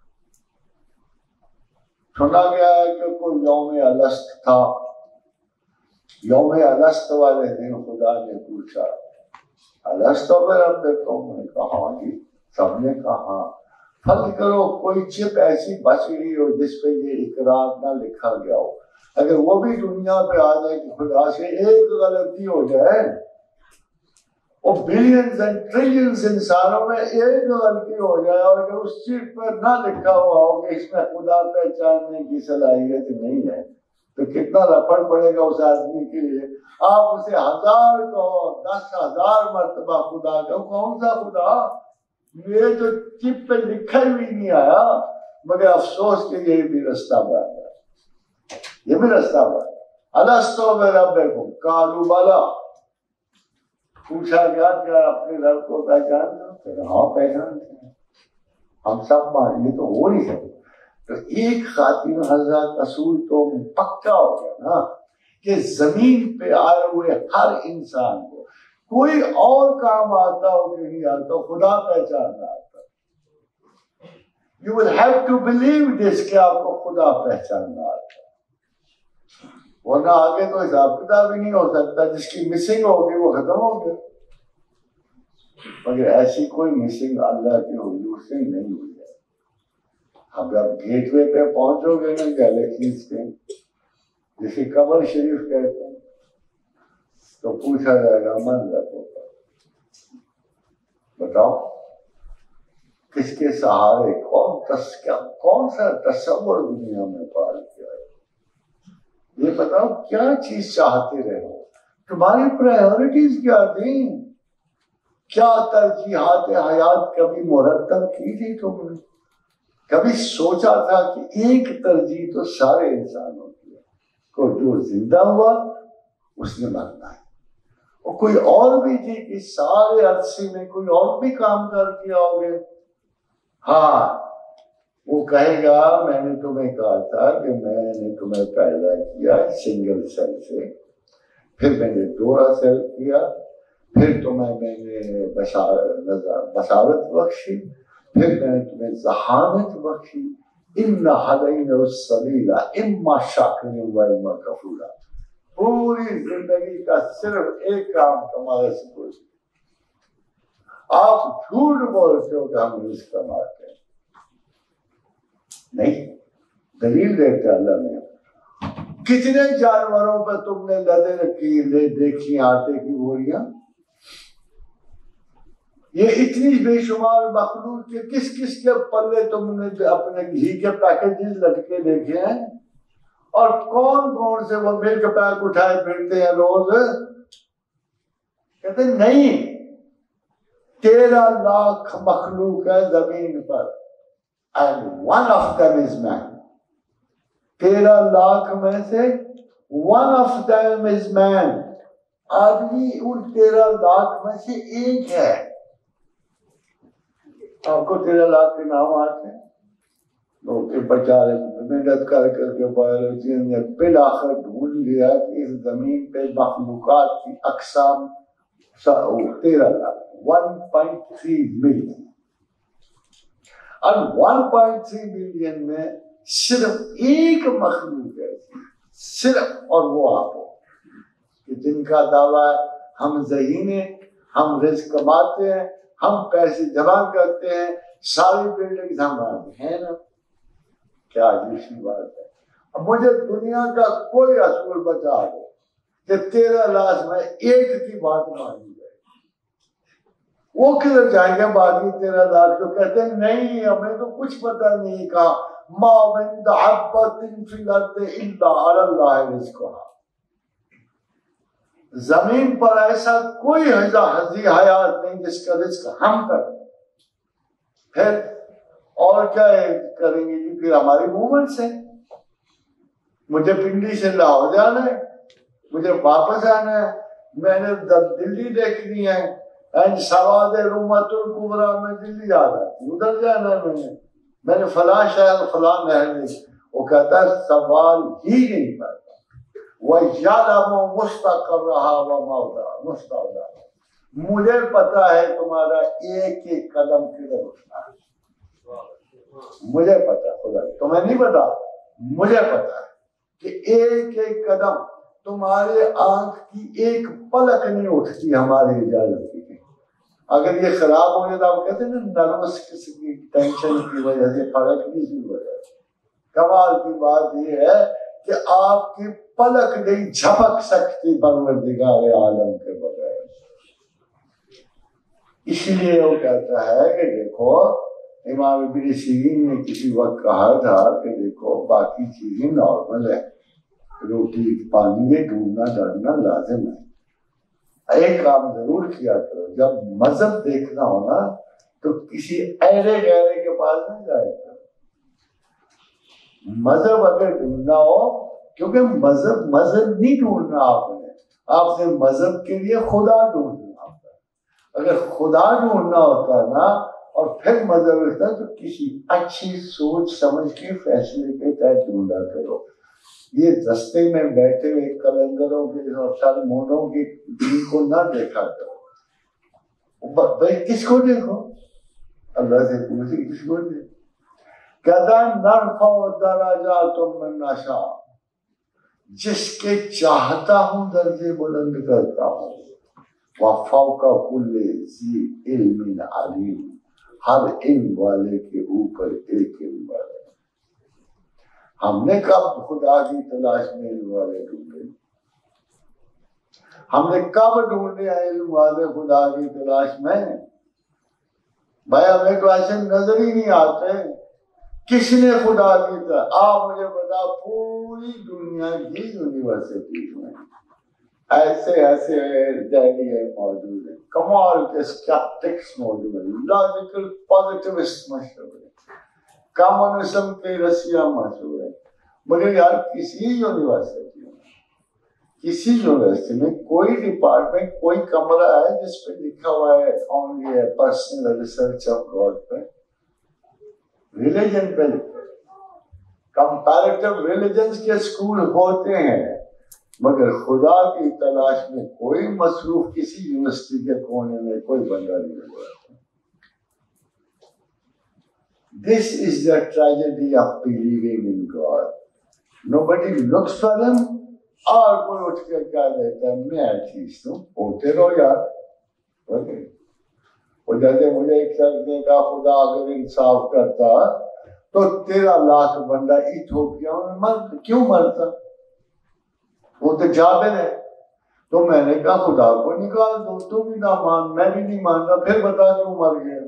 سنا گیا ہے کہ کوئی یوم الست تھا، یوم الست والے دن خدا نے پوچھا الست بربکم، میں نے کہا ہاں جی، سب نے کہا فرض کرو کوئی چپ ایسی بچ گئی ہو جس پہ یہ اقرار نہ لکھا گیا ہو، اگر وہ بھی دنیا پہ آ جائے کہ خدا سے ایک غلطی ہو جائے، اور بلینز اینڈ ٹریلینز انسانوں میں ایک غلطی ہو جائے اور اگر اس چیز پر نہ لکھا ہوا ہو کہ اس میں خدا پہچاننے کی صلاحیت نہیں ہے، تو کتنا رفڑ پڑے گا اس آدمی کے لیے۔ آپ اسے ہزار کہو، دس ہزار مرتبہ خدا کہو، کون سا خدا؟ میرے تو چپ پہ لکھا ہی نہیں آیا، مگر افسوس کہ یہ بھی رستہ بات ہے، یہ بھی رستہ بات ہے۔ الستُ بربکم قالوا بلی، پوچھا گیا کیا اپنے رب کو پہچانتے ہو؟ ہاں پہچانتے ہیں، ہم سب مانیں، یہ تو ہو نہیں سکتا۔ تو ایک خاتم حضرات اصول تو پکا ہو گیا نا کہ زمین پہ آئے ہوئے ہر انسان کو کوئی اور کام آتا ہو کہ نہیں آتا، خدا پہچاننا آتا۔ You will have to believe this کہ آپ کو خدا پہچاننا آتا، ورنہ آگے تو حساب کتاب ہی نہیں ہو سکتا، جس کی مسنگ ہوگی وہ ختم ہو گیا۔ مگر ایسی کوئی مسنگ اللہ کے حضور سے نہیں ہوئی ہے۔ اب آپ گیٹ وے پہ پہنچو گے نا گیلیکسیز کے، جسے قمر شریف کہتے ہیں، تو پوچھا جائے گا من رکھو بتاؤ کس کے سہارے کون تس کیا کون سا تصور دنیا میں پال کیا ہے؟ یہ بتاؤ کیا چیز چاہتے رہے ہو، تمہاری پرائیورٹیز کیا تھیں، کیا ترجیحات حیات کبھی مرتب کی تھی تم نے؟ کبھی سوچا تھا کہ ایک ترجیح تو سارے انسانوں کی ہے، کو جو زندہ ہوا اس نے مرنا ہے، اور کوئی اور بھی تھی کہ سارے عرصے میں کوئی اور بھی کام کر دیا ہوگے؟ ہاں وہ کہے گا میں نے تمہیں کہا تھا کہ میں نے تمہیں پیدا کیا سنگل سیل سے، پھر میں نے دوہرا سیل کیا، پھر تمہیں میں نے بشارت بخشی، پھر میں نے تمہیں ذہانت بخشی، ان ہدینا السبیل اما شاکرا و اما کفورا۔ پوری زندگی کا صرف ایک کام تمہارے سے کوئی، آپ جھوٹ بولتے ہو کہ ہم رزق کماتے ہیں، نہیں، دلیل دیتے اللہ نے۔ کتنے جانوروں پہ تم نے لدے رکھی لے دیکھی آٹے کی بوریاں، یہ اتنی بے شمار مخلوق کے کس کس کے پلے تم نے اپنے گھی کے پیکیجز لٹکے دیکھے ہیں، اور کون کون سے وہ ملک پیک اٹھائے پھرتے ہیں روز؟ کہتے ہیں نہیں، تیرہ لاکھ مخلوق ہے زمین پر، and one of them is man۔ تیرہ لاکھ میں سے one of them is man، آدمی ان تیرہ لاکھ میں سے ایک ہے۔ آپ کو تیرہ لاکھ کے نام آتے ہیں، لوگ کے بچارے محنت کر کر کے بایولوجی نے بالآخر ڈھونڈ لیا کہ اس زمین پہ مخلوقات کی اقسام تیرہ lakh, one point three million, اور ون پوائنٹ تھری ملین میں صرف ایک مخلوق ہے صرف، اور وہ آپ ہو کہ جن کا دعویٰ ہے ہم ذہین ہیں، ہم رزق کماتے ہیں، ہم پیسے جمع کرتے ہیں، ساری بلڈنگ ہماری ہیں نا۔ کیا عجیب بات ہے۔ اب مجھے دنیا کا کوئی اصول بتا دو کہ تیرہ لاکھ میں ایک کی بات مانی جائے، وہ کدھر جائیں گے باقی تیرہ لاکھ؟ تو کہتے ہیں نہیں ہمیں تو کچھ پتہ نہیں، کہا ما من دابۃ فی الارض الا علی اللہ رزقها، زمین پر ایسا کوئی ہزی حیات نہیں جس کا رزق ہم کریں۔ پھر اور کیا کریں گے جی؟ پھر ہماری موومنٹ سے، مجھے پنڈی سے لاہور جانا ہے، مجھے واپس آنا ہے، میں نے دلی دیکھنی ہے، سواد رومت الکبریٰ میں دلی جانا ہے، ادھر جانا ہے، میں نے میں نے فلاں شہر فلاں نہر نہیں، وہ کہتا ہے سوال ہی نہیں پاتا۔ وَيَعْلَمُ مُسْتَقَرَّهَا وَمَوْضَعَهَا مُسْتَوْدَعَهَا، مجھے پتا ہے تمہارا ایک ایک قدم کدھر اٹھنا ہے، مجھے پتا، خدا تمہیں نہیں پتا، مجھے پتا ہے کہ ایک ایک قدم تمہارے آنکھ کی ایک پلک نہیں اٹھتی ہماری اجازت کی۔ اگر یہ خراب ہو جائے تو آپ کہتے ہیں نا نروس کسی کی ٹینشن کی وجہ سے فرق نہیں سی ہو جائے۔ کمال کی بات یہ ہے کہ آپ کی پلک نہیں جھپک سکتی پروردگار عالم کے بغیر۔ اس لیے وہ کہتا ہے کہ دیکھو امام ابن سیرین نے کسی وقت کہا تھا کہ دیکھو باقی چیزیں نارمل ہے، روٹی پانی میں ڈوبنا ڈرنا لازم ہے، ایک کام ضرور کیا کرو، جب مذہب دیکھنا ہو نا تو کسی ایرے گہرے کے پاس نہیں جائے گا۔ مذہب اگر ڈھونڈنا ہو، کیونکہ مذہب مذہب نہیں ڈھونڈنا آپ نے، آپ نے مذہب کے لیے خدا ڈھونڈنا ہوتا ہے۔ اگر خدا ڈھونڈنا ہوتا ہے نا اور پھر مذہب رکھتا تو کسی اچھی سوچ سمجھ کے فیصلے کے تحت ڈھونڈا کرو۔ یہ رستے میں بیٹھے ہوئے کلندروں کے اور سر مونوں کے دین کو نہ دیکھا کرو۔ بھائی کس کو دیکھو؟ اللہ سے پوچھے کس کو دیکھو؟ کہتا ہے نرفع درجات من نشاء، جس کے چاہتا ہوں درجے بلند کرتا ہوں، وفوق کل ذی علم علیم، ہر علم والے کے اوپر ایک علم والا۔ ہم نے کب خدا کی تلاش میں علم والے ڈھونڈے؟ ہم نے کب ڈھونڈے ہیں علم والے خدا کی تلاش میں؟ بھائی ہمیں تو ایسے نظر ہی نہیں آتے. کس نے خدا کی طرح آپ مجھے بتا پوری دنیا کی یونیورسٹیز میں ایسے ایسے ذہنی موجود ہیں, کمال کے اسکیپٹکس موجود ہیں, لاجیکل پازیٹیوسٹ مشہور ہیں, کامونزم کے رسیہ مشہور ہیں, مگر یار کسی یونیورسٹی میں کسی یونیورسٹی میں کوئی ڈپارٹمنٹ کوئی کمرہ ہے جس پہ لکھا ہوا ہے only personal research of God پہ, ریلیجن پہ لکھا ہے. کمپیریٹیو ریلیجنز کے اسکول ہوتے ہیں مگر خدا کی تلاش میں کوئی مصروف کسی یونیورسٹی کے کونے میں کوئی بندہ نہیں ہوا. This is the tragedy of believing in God. Nobody looks for him. اور کوئی اٹھ کے کہہ دیتا ہے میں ایتھیسٹ ہوں, ہوتے رہو یار. وہ جیسے مجھے ایک سرکے کا خدا اگر انصاف کرتا تو تیرہ لاکھ بندہ ایتھوپیا میں مر کیوں مرتا؟ وہ تو جابر ہے. تو میں نے کہا خدا کو نکال دو, تو بھی نہ مان, میں بھی نہیں مانتا, پھر بتا کیوں مر گیا.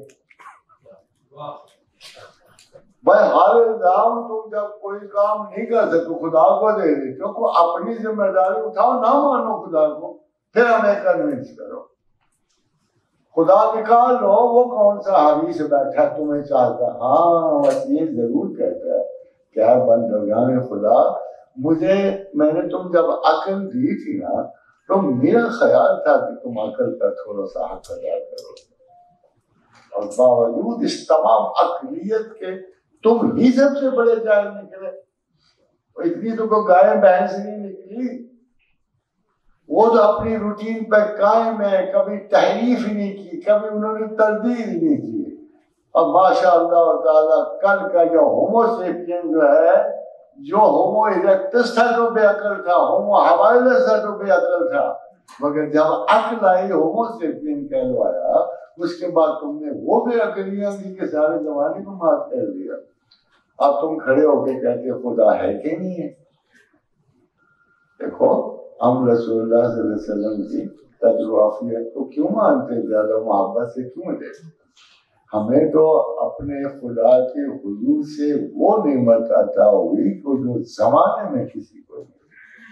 بھائی ہر الزام تم جب کوئی کام نہیں کر سکتے خدا کو دے دے, کیونکہ اپنی ذمہ داری اٹھاؤ, نہ مانو خدا کو, پھر ہمیں کنونس کرو. خدا نکال لو, وہ کون سا حاوی سے بیٹھا تمہیں چاہتا. ہاں بس یہ ضرور کہتا ہے کیا بندگان خدا مجھے, میں نے تم جب عقل دی تھی نا تو میرا خیال تھا کہ تم عقل کا تھوڑا سا حق ادا کرو, اور باوجود اس تمام عقلیت کے تم ہی سب سے بڑے جاہل نکلے. اتنی تو کوئی گائے بھینس نہیں نکلی. وہ تو اپنی روٹین پہ قائم ہے, کبھی تحریف ہی نہیں کی, کبھی انہوں نے تردید ہی نہیں کی. اور ماشاء اللہ تعالیٰ کل کا جو ہومو سیپین جو ہے, جو ہومو ایریکٹس تھا جو بے عقل تھا, ہومو ہابائلس تھا جو بے عقل تھا, مگر جب عقل آئی ہومو سیپین کہلوایا, اس کے بعد تم نے وہ بے عقلیاں دی کہ سارے زمانے کو مات کر دیا. اب تم کھڑے ہو کے کہتے خدا ہے کہ نہیں ہے. دیکھو ہم رسول اللہ صلی اللہ علیہ وسلم کی تجربات کو کیوں مانتے, زیادہ محبت سے کیوں دیتے. ہمیں تو اپنے خدا کے حضور سے وہ نعمت عطا ہوئی کہ جو زمانے میں کسی کو نہیں.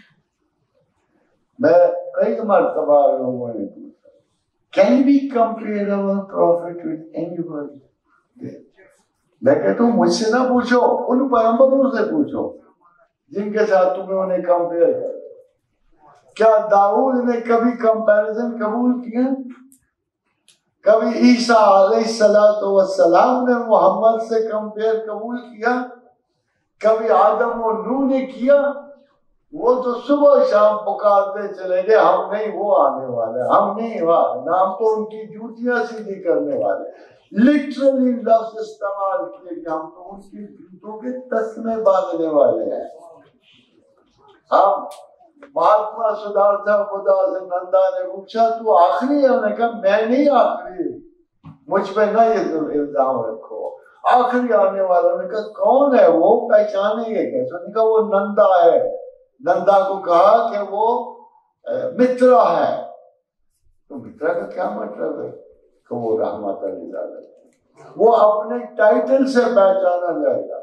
میں کئی مرتبہ لوگوں نے پوچھا can we compare our prophet with anybody? میں کہتا ہوں مجھ سے نہ پوچھو, ان پیغمبروں سے پوچھو جن کے ساتھ تمہیں انہیں کمپیئر کر. کیا داؤد نے کبھی کمپیریزن قبول کیا؟ کبھی عیسیٰ علیہ السلام نے محمد سے کمپیئر قبول کیا؟ کبھی آدم و نوح نے کیا؟ وہ تو صبح شام پکارتے چلے گئے ہم نہیں وہ آنے والے, ہم نہیں نام تو ان کی جوتیاں سیدھی کرنے والے. لٹرلی لفظ استعمال کیے کہ ہم تو ان کی جوتوں کے تسمے باندھنے والے ہیں. ہم مہاتما سدھارتھا خدا سے نندا نے پوچھا تو آخری ہے؟ انہوں نے کہا میں نہیں آخری, مجھ پہ نہ یہ الزام رکھو. آخری آنے والوں نے کہا کون ہے وہ, پہچانے گے کیسے؟ انہوں نے کہا وہ نندا ہے. نندا کو کہا کہ وہ مترا ہے. تو مترا کا کیا مطلب ہے؟ کہ وہ رحمت اللہ ہے. وہ اپنے ٹائٹل سے پہچانا جائے گا.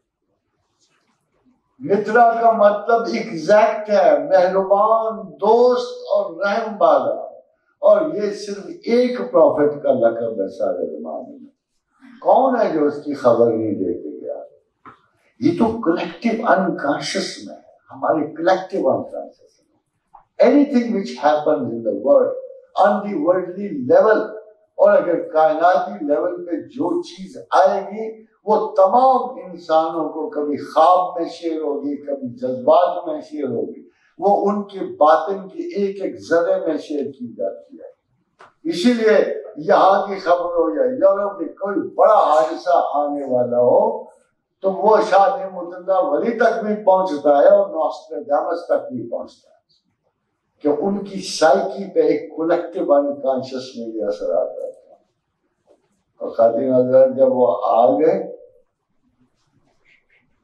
مترا کا مطلب ایگزیکٹ ہے, مہربان, دوست اور رحم والا. اور یہ صرف ایک پروفٹ کا لقب ہے سارے زمانے میں. کون ہے جو اس کی خبر نہیں دے کے گیا؟ یہ تو کلیکٹیو انکانشس میں ہے, ہمارے کلیکٹیو انکانشس میں. Anything which happens in the world on the worldly level, اور اگر کائناتی لیول پہ جو چیز آئے گی وہ تمام انسانوں کو کبھی خواب میں شیئر ہوگی, کبھی جذبات میں شیئر ہوگی. وہ ان کے باطن کی ایک ایک ذرے میں شیئر کی جاتی ہے. اسی لیے یہاں کی خبر ہو یا یورپ میں کوئی بڑا حادثہ آنے والا ہو تو وہ شاہ نعمت اللہ ولی تک بھی پہنچتا ہے اور نوسٹراڈامس تک بھی پہنچتا ہے, کہ ان کی سائیکی پہ ایک کلیکٹیو انکانشس میں یہ اثر آتا ہے. اور خاتین حضرات جب وہ آ گئے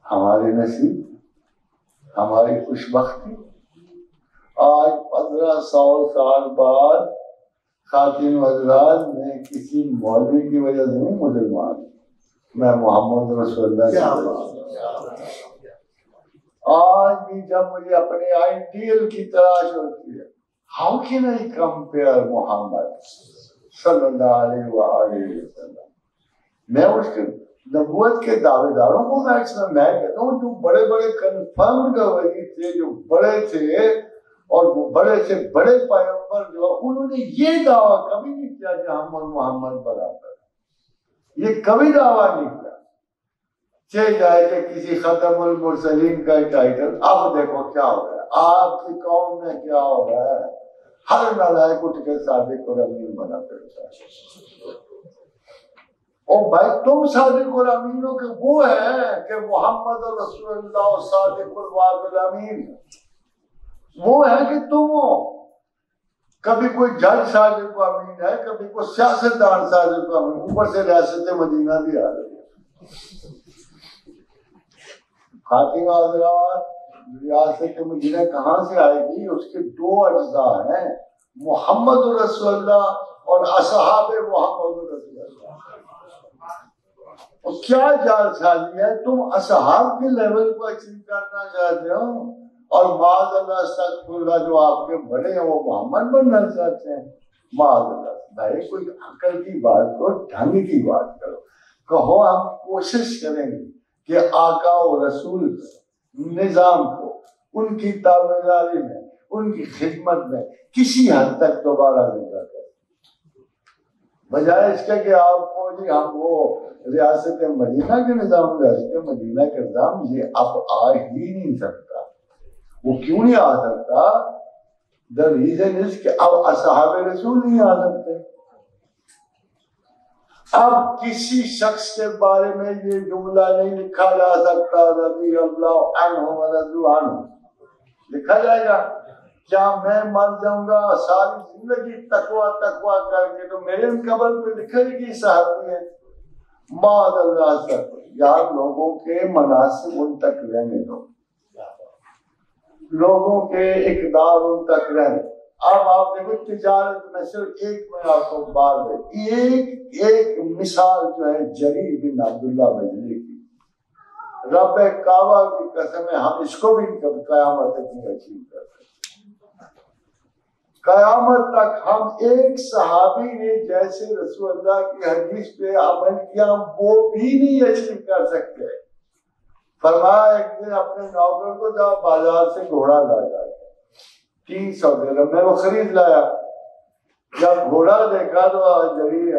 ہماری نصیب، ہماری خوش بختی۔ آج پندرہ سو سال بعد خاتون حضرات میں کسی مولوی کی وجہ سے نہیں مسلمان، میں محمد رسول اللہ کی۔ آج بھی جب مجھے اپنے آئیڈیل کی تلاش ہوتی ہے، ہاؤ کین آئی کمپیئر محمد صلی اللہ علیہ وآلہ وسلم، میں اس کے نبوت کے دعوے داروں کو میکسیمم میں کہتا ہوں جو بڑے بڑے کنفرمڈ ولی تھے، جو بڑے تھے اور وہ بڑے سے بڑے پیغمبر جو انہوں نے یہ دعویٰ کبھی نہیں کیا کہ ہم اور محمد برابر ہیں، یہ کبھی دعویٰ نہیں کیا۔ چاہے جائے کہ کسی ختم المرسلین کا ٹائٹل، اب دیکھو کیا ہو رہا ہے آپ کی قوم میں، کیا ہو رہا ہے، ہر نالائق اٹھ کے صادق اور امین بنا کرتا ہے۔ اور بھائی تم صادق اور امینوں کے وہ ہیں کہ محمد رسول اللہ صادق الوعد الامین، وہ ہے کہ تم ہو۔ کبھی کوئی جج صادق و امین ہے، کبھی کوئی سیاستدان صادق و امین، اوپر سے ریاست مدینہ بھی آ رہی ہے۔ خاتون حضرات، ریاست مدینہ کہاں سے آئے گی؟ اس کے دو اجزاء ہیں، محمد رسول اللہ اور اصحاب محمد رسول اللہ۔ اور کیا جال سازی ہے، تم اصحاب کے لیول کو اچیو کرنا چاہتے ہو اور معاذ اللہ استغفر اللہ جو آپ کے بڑے ہیں وہ محمد بننا چاہتے ہیں۔ معاذ اللہ، بھائی کوئی عقل کی بات کرو، ڈھنگ کی بات کرو، کہو ہم کوشش کریں گے کہ آقا و رسول نظام کو ان کی تابعداری میں، ان کی خدمت میں کسی حد تک دوبارہ زندہ کریں، بجائے اس کے کہ آپ کو جی ہم وہ ریاست مدینہ کے نظام، ریاست مدینہ کے نظام یہ اب آ ہی نہیں سکتا۔ وہ کیوں نہیں آ سکتا؟ دا ریزن از کہ اب اصحاب رسول نہیں آ سکتے۔ اب کسی شخص کے بارے میں یہ جملہ نہیں لکھا جا سکتا رضی اللہ عنہ ورضوا عنہ، لکھا جائے گا کیا میں مر جاؤں گا ساری زندگی تقوی تقوی کر کے تو میرے قبر پہ لکھے گی صحابی ہے؟ معاذ اللہ سے یار، لوگوں کے مناسب ان تک رہنے دو، لوگوں کے اقدار ان تک رہنے۔ اب آپ دیکھو تجارت میں صرف ایک میں آپ کو بات ہے، ایک ایک مثال جو ہے جریر بن عبداللہ بجلی کی، رب کعبہ کی قسم ہے ہم اس کو بھی کبھی قیامت تک نہیں اچیو کر سکتے۔ قیامت تک ہم ایک صحابی نے جیسے رسول اللہ کی حدیث پہ عمل کیا وہ بھی نہیں اچیو کر سکتے۔ فرمایا ایک دن اپنے نوکر کو جا بازار سے گھوڑا لا جا کے تین سو درہم میں وہ خرید لایا۔ جب گھوڑا دیکھا تو جریر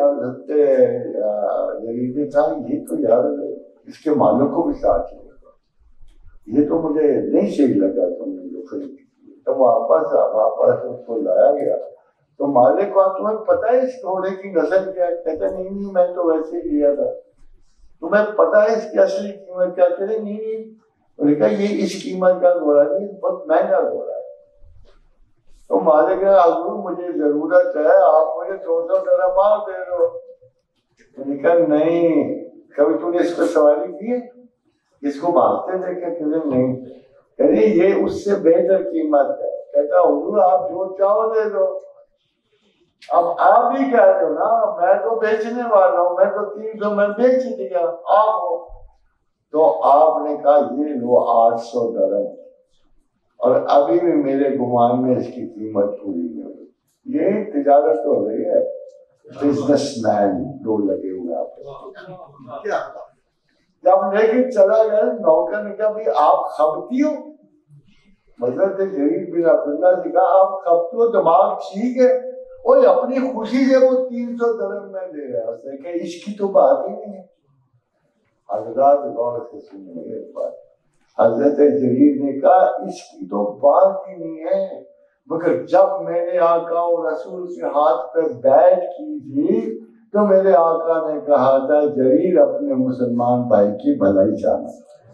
جریر نے کہا یہ تو یار اس کے مالک کو بھی ساتھ لے گا، یہ تو مجھے نہیں صحیح لگا تم نے جو خرید، تو واپس واپس اس کو لایا گیا تو مالک کو تمہیں پتہ ہے اس گھوڑے کی نسل کیا ہے؟ کہتا نہیں نہیں میں تو ویسے ہی لیا تھا۔ تمہیں پتہ ہے اس کی اصلی قیمت کیا؟ کہتے نہیں نہیں، انہوں نے کہا یہ اس قیمت کا گھوڑا نہیں، بہت مہنگا گھوڑا ہے۔ تو مالک نے حضور مجھے ضرورت ہے، آپ مجھے دو سو درہم اور دے دو۔ انہوں نے کہا نہیں، کبھی تم نے اس کو سواری کی ہے؟ اس کو بھاگتے دیکھے؟ کہتے نہیں۔ کہتے یہ اس سے بہتر قیمت ہے۔ کہتا حضور آپ جو چاہو دے دو۔ اب آپ بھی کہہ رہے ہو نا میں تو بیچنے والا ہوں، میں تو تین سو میں بیچ دیا آپ ہو۔ تو آپ نے کہا یہ لو آٹھ سو درہم، اور ابھی بھی میرے گمان میں اس کی قیمت پوری نہیں ہوئی۔ یہ تجارت ہو رہی ہے، بزنس مین دو لگے ہوئے آپ۔ جب لے کے چلا گیا نوکر نے کہا بھائی آپ خبتی ہو؟ حضرت جریر بن عبداللہ نے کہا آپ خبتی ہو، دماغ ٹھیک ہے؟ اور اپنی خوشی سے وہ تین سو درہم میں دے رہا ہے، اس نے کہا اس کی تو بات ہی نہیں ہے۔ حضرات غور سے سنیے ایک بات، حضرت جریر نے کہا اس کی تو بات ہی نہیں ہے، مگر جب میں نے آقا و رسول کے ہاتھ پہ بیعت کی تھی تو میرے آقا نے کہا تھا جریر اپنے مسلمان بھائی کی بھلائی چاہنا۔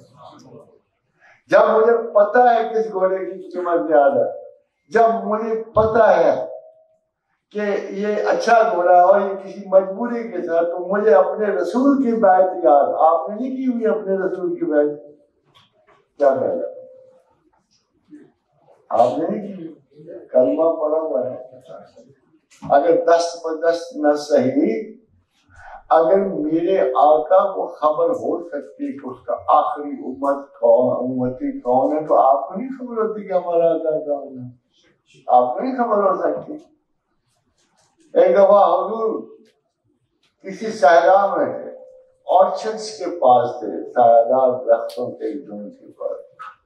جب مجھے پتا ہے کہ اس گھوڑے کی قیمت زیادہ ہے، جب مجھے پتا ہے کہ یہ اچھا گھوڑا ہے اور یہ کسی مجبوری کے ساتھ، تو مجھے اپنے رسول کی بیعت یاد، آپ نے نہیں کی ہوئی اپنے رسول کی بیعت، کیا کہنا آپ نے کلمہ پڑھا ہوا ہے، اگر دست بدست نہ صحیح، اگر میرے آقا کو خبر ہو سکتی کہ اس کا آخری امت کون امتی کون ہے، تو آپ کو نہیں خبر ہوتی کہ ہمارا آقا کون ہے؟ آپ کو نہیں خبر ہو سکتی؟ ایک دفعہ حضور کسی صحرا میں تھے، آرچڈس کے پاس تھے، سایہدار درختوں کے جھنڈ کے پاس،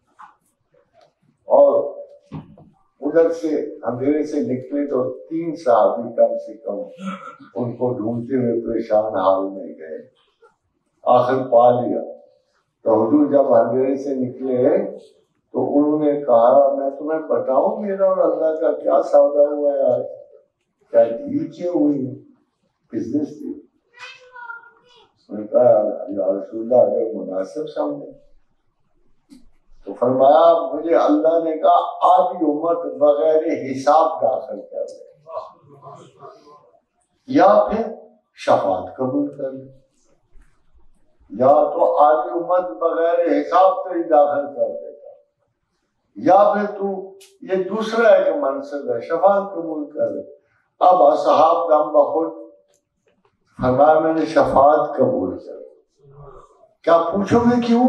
اور ادھر سے اندھیرے سے نکلے تو تین صحابی کم سے کم ان کو ڈھونڈتے ہوئے پریشان حال میں گئے، آخر پا لیا۔ تو حضور جب اندھیرے سے نکلے تو انہوں نے کہا میں تمہیں بتاؤں میرا اور اللہ کا کیا سودا ہوا ہے آج، کیا ڈھیل کیے ہوئی ہے، بزنس تھی۔ انہوں نے کہا یا رسول اللہ اگر مناسب سمجھے تو فرمایا مجھے اللہ نے کہا آدھی امت بغیر حساب داخل کر لے، یا پھر شفاعت قبول کر لے، یا تو آدھی امت بغیر حساب سے ہی داخل کر دیتا، یا پھر تو یہ دوسرا ایک منصب ہے شفاعت قبول کر لے۔ اب اصحاب دم بخود فرمایا میں نے شفاعت قبول کر لی۔ کیا پوچھو گے کیوں؟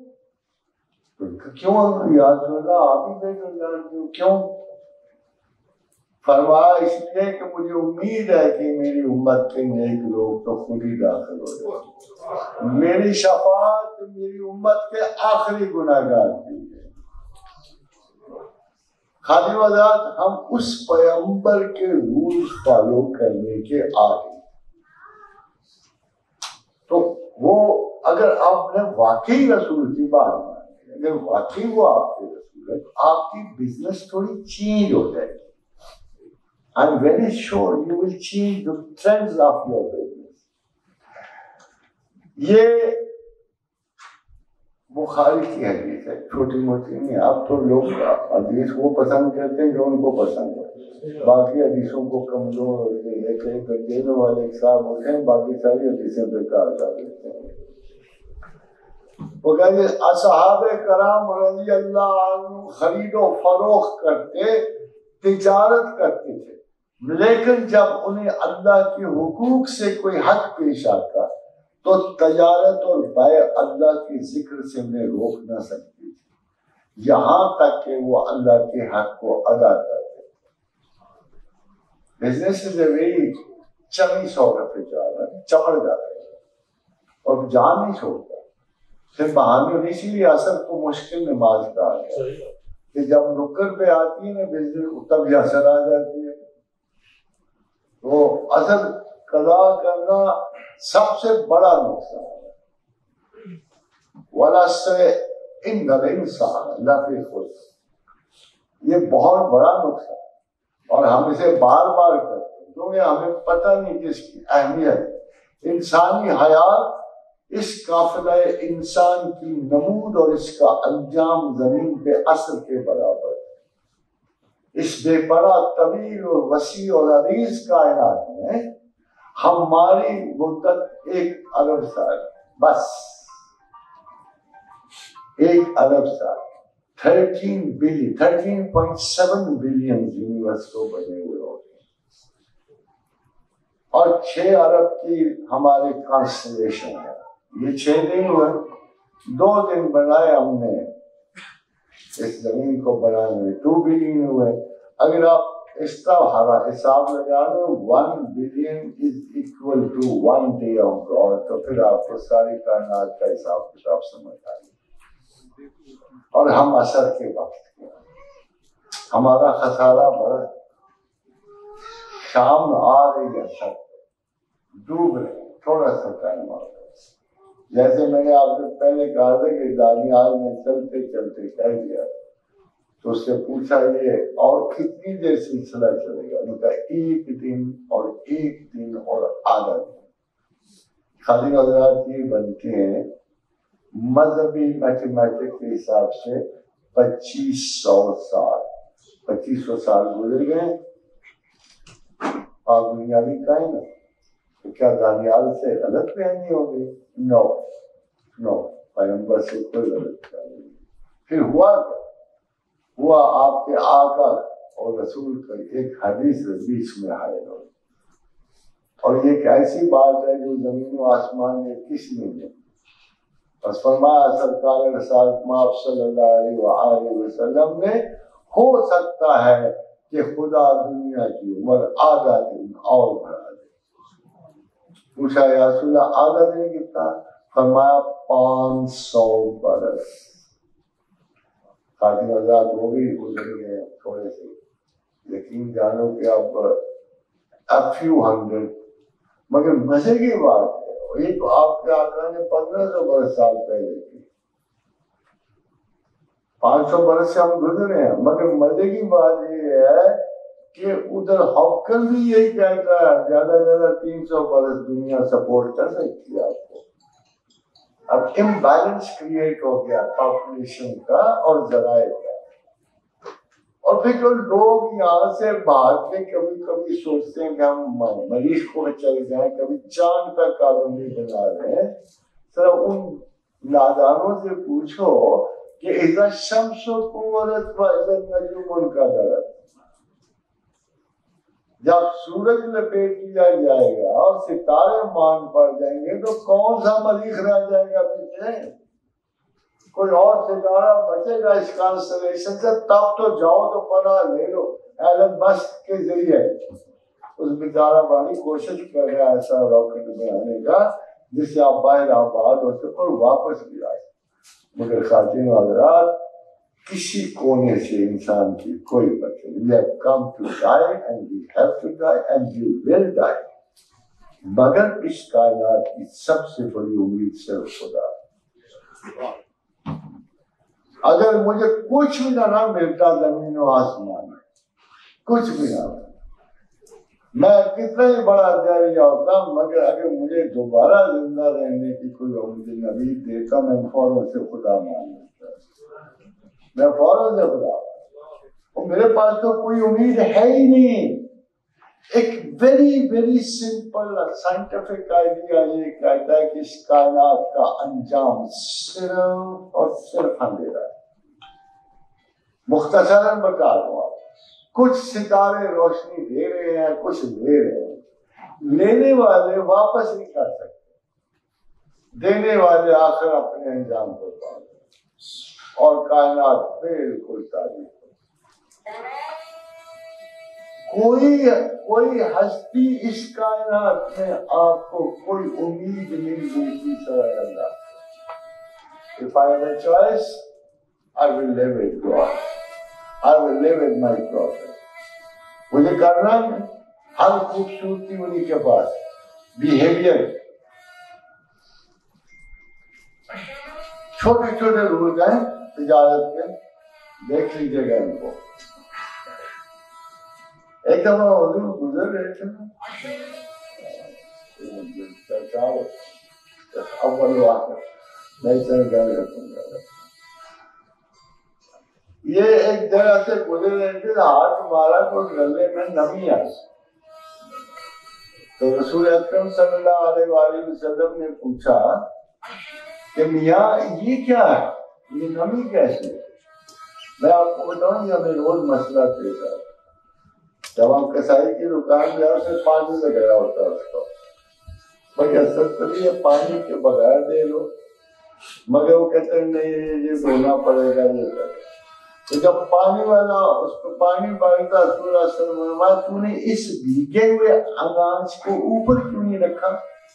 کیوں یا رسول اللہ آپ ہی بیٹھ کیوں؟ فرمایا اس لیے کہ مجھے امید ہے کہ میری امت کے نیک لوگ تو خود ہی داخل ہو جائیں، میری شفاعت میری امت کے آخری گناہگار کی ہے۔ خالی وضاحت ہم اس پیغمبر کے رول فالو کرنے کے آگے، تو وہ اگر آپ نے واقعی رسول کی بات مانی، اگر واقعی وہ آپ کے رسول ہے تو آپ کی بزنس تھوڑی چینج ہو جائے گی۔ I'm very sure you will change the trends of your business۔ یہ بخاری کی حدیث ہے، چھوٹی موٹی نہیں، اب تو لوگ حدیث وہ پسند کرتے ہیں جو ان کو پسند ہے، باقی حدیثوں کو کمزور دینے والے ایک صاحب ہوتے ہیں، باقی ساری حدیثیں بیکار کر دیتے ہیں۔ وہ کہتے ہیں اصحاب کرام رضی اللہ عنہ خرید و فروخت کرتے، تجارت کرتے تھے، لیکن جب انہیں اللہ کے حقوق سے کوئی حق پیش آتا تو تجارت اور بیع اللہ کے ذکر سے انہیں روک نہ سکتی تھی، یہاں تک کہ وہ اللہ کے حق کو ادا کرتے۔ بزنس از اے ویری چمی سورت تجارت، چمڑ جاتا ہے اور جان نہیں چھوڑتا، صرف بہانے، اسی لیے اثر کو مشکل نماز کہا گیا کہ جب نکر پہ آتی ہے نا بزنس تب یہ اثر آ جاتی ہے۔ وہ اثر قضا کرنا سب سے بڑا نقصان ہے، وَلَسْتَ إِنَّ الْإِنسَانَ لَفِي خُسْرٍ، یہ بہت بڑا نقصان اور ہم اسے بار بار کرتے ہیں کیونکہ ہمیں پتہ نہیں کہ اس کی اہمیت۔ انسانی حیات اس قافلہ انسان کی نمود اور اس کا انجام زمین پہ اثر کے برابر ہے۔ اس بے پناہ طویل اور وسیع اور عریض کائنات میں ہماری مدت ایک ارب سال، بس ایک ارب سال، thirteen billion thirteen point seven billion universe کو بنے ہوئے ہوتے ہیں، اور چھ ارب کی ہمارے کانسٹلیشن ہے۔ یہ چھ دن ہوئے، دو دن بنائے ہم نے اس زمین کو بنانے میں، ٹو بلین ہوئے۔ اگر آپ اس طرح حساب لگا لو one billion is equal to one day of God, تو پھر آپ کو ساری کائنات کا حساب کتاب سمجھ آئے۔ اور ہم اثر کے وقت ہمارا خسارہ بڑا، شام آ رہی ہے، سب ڈوب رہے، تھوڑا سا ٹائم آ رہا ہے۔ جیسے میں نے آپ سے پہلے کہا تھا کہ دانیال نے چلتے چلتے کہہ دیا، تو اس سے پوچھا یہ اور کتنی دیر سلسلہ چلے گا؟ ان کا ایک دن اور ایک دن اور آدھا دن۔ خالی حضرات یہ بنتے ہیں مذہبی میتھمیٹک کے حساب سے پچیس سو سال پچیس سو سال گزر گئے، آپ دنیا بھی قائم ہے، تو کیا دانیال سے غلط فہمی ہو گئی؟ نو نو پیغمبر سے کوئی غلط فہمی نہیں۔ پھر ہوا کیا؟ ہوا آپ کے آقا اور رسول کا ایک حدیث بیچ میں حائل ہو، اور یہ ایک ایسی بات ہے جو زمین و آسمان میں کسی نے نہیں۔ بس فرمایا سرکار رسالت مآب صلی اللہ علیہ وآلہ وسلم نے، ہو سکتا ہے کہ خدا دنیا کی عمر آدھا دن اور بڑھا دے۔ پوچھا یا رسول اللہ آدھا دن کتنا؟ فرمایا پانچ سو برس۔ خاتم آزاد وہ بھی گزر گئے تھوڑے سے، یقین جانو کہ اب a few hundred، مگر مزے کی بات ہے یہ تو آپ کے آقا نے پندرہ سو برس سال پہلے کی، پانچ سو برس سے ہم گزرے ہیں، مگر مزے کی بات یہ ہے کہ ادھر ہاپکن بھی یہی کہتا ہے زیادہ سے زیادہ تین سو برس دنیا سپورٹ کر سکتی ہے آپ کو۔ اب امبیلنس کریٹ ہو گیا پاپولیشن کا اور ذرائع کا، اور پھر جو لوگ یہاں سے بھاگ کے کبھی کبھی سوچتے ہیں کہ ہم مریخ کو چلے جائیں، کبھی چاند کا کالونی بنا رہے ہیں، سر ان نادانوں سے پوچھو کہ اذا الشمس کورت واذا النجوم انکدرت، جب سورج لپیٹ لیا جائے گا اور ستارے مان پڑ جائیں گے تو کون سا مریخ رہ جائے گا پیچھے؟ کوئی اور ستارہ بچے گا اس کانسٹلیشن سے؟ تب تو جاؤ تو پناہ لے لو ایلن مسک کے ذریعے۔ اس بیچارہ بانی کوشش کر رہا ہے ایسا راکٹ بنانے کا جس سے آپ باہر آباد ہو سکے اور واپس بھی آئے، مگر خواتین و حضرات کسی کونے سے انسان کی کوئی بچے نہیں۔ We have come to die and we have to die and we will die، مگر اس کائنات کی سب سے بڑی امید صرف خدا۔ اگر مجھے کچھ بھی نہ نہ ملتا زمین و آسمان میں، کچھ بھی نہ، میں کتنا ہی بڑا دریا ہوتا، مگر اگر مجھے دوبارہ زندہ رہنے کی کوئی مجھے نبی دیتا، میں فوراً سے خدا مان لیتا، میں فوراً سے خدا، اور میرے پاس تو کوئی امید ہے ہی نہیں۔ ایک very very simple scientific idea یہ کہتا ہے کہ اس کائنات کا انجام صرف اور صرف اندھیرا ہے۔ مختصراً بتا دوں آپ، کچھ ستارے روشنی دے رہے ہیں، کچھ لے رہے ہیں، لینے والے واپس نہیں کر سکتے، دینے والے آخر اپنے انجام کو پائیں گے، اور کائنات بالکل تاریخ۔ کوئی کوئی ہستی اس کائنات میں آپ کو کوئی امید نہیں دیتی سوائے اللہ۔ If I have a choice, I will live with God. I will live with my prophet. مجھے کرنا ہے ہر خوبصورتی انہی کے پاس، بیہیویئر، چھوٹے چھوٹے رول ہیں تجارت کے، دیکھ لیجیے گا ان کو۔ ایک دفعہ حضور گزر رہے تھے، اول واقع میں سرگاہ رکھوں گا، یہ ایک جگہ سے گزر رہے تھے، ہاتھ مارا تو گلے میں نمی آئی، تو رسول اکرم صلی اللہ علیہ وآلہ وسلم نے پوچھا کہ میاں یہ کیا ہے، یہ نمی کیسے؟ میں آپ کو بتاؤں یہ ہمیں روز مسئلہ پیش آتا، جب ہم کسائی کی دکان جاؤ سے پانی لگایا ہوتا ہے اس کو، بھائی اثر تو یہ پانی کے بغیر دے لو، مگر وہ کہتے ہیں نہیں یہ دھونا پڑے گا، یہ کرے، تو جب پانی والا اس کو پانی ڈالتا رسول اللہ صلی اللہ علیہ وسلم، تو نے اس بھیگے ہوئے اناج کو اوپر کیوں نہیں رکھا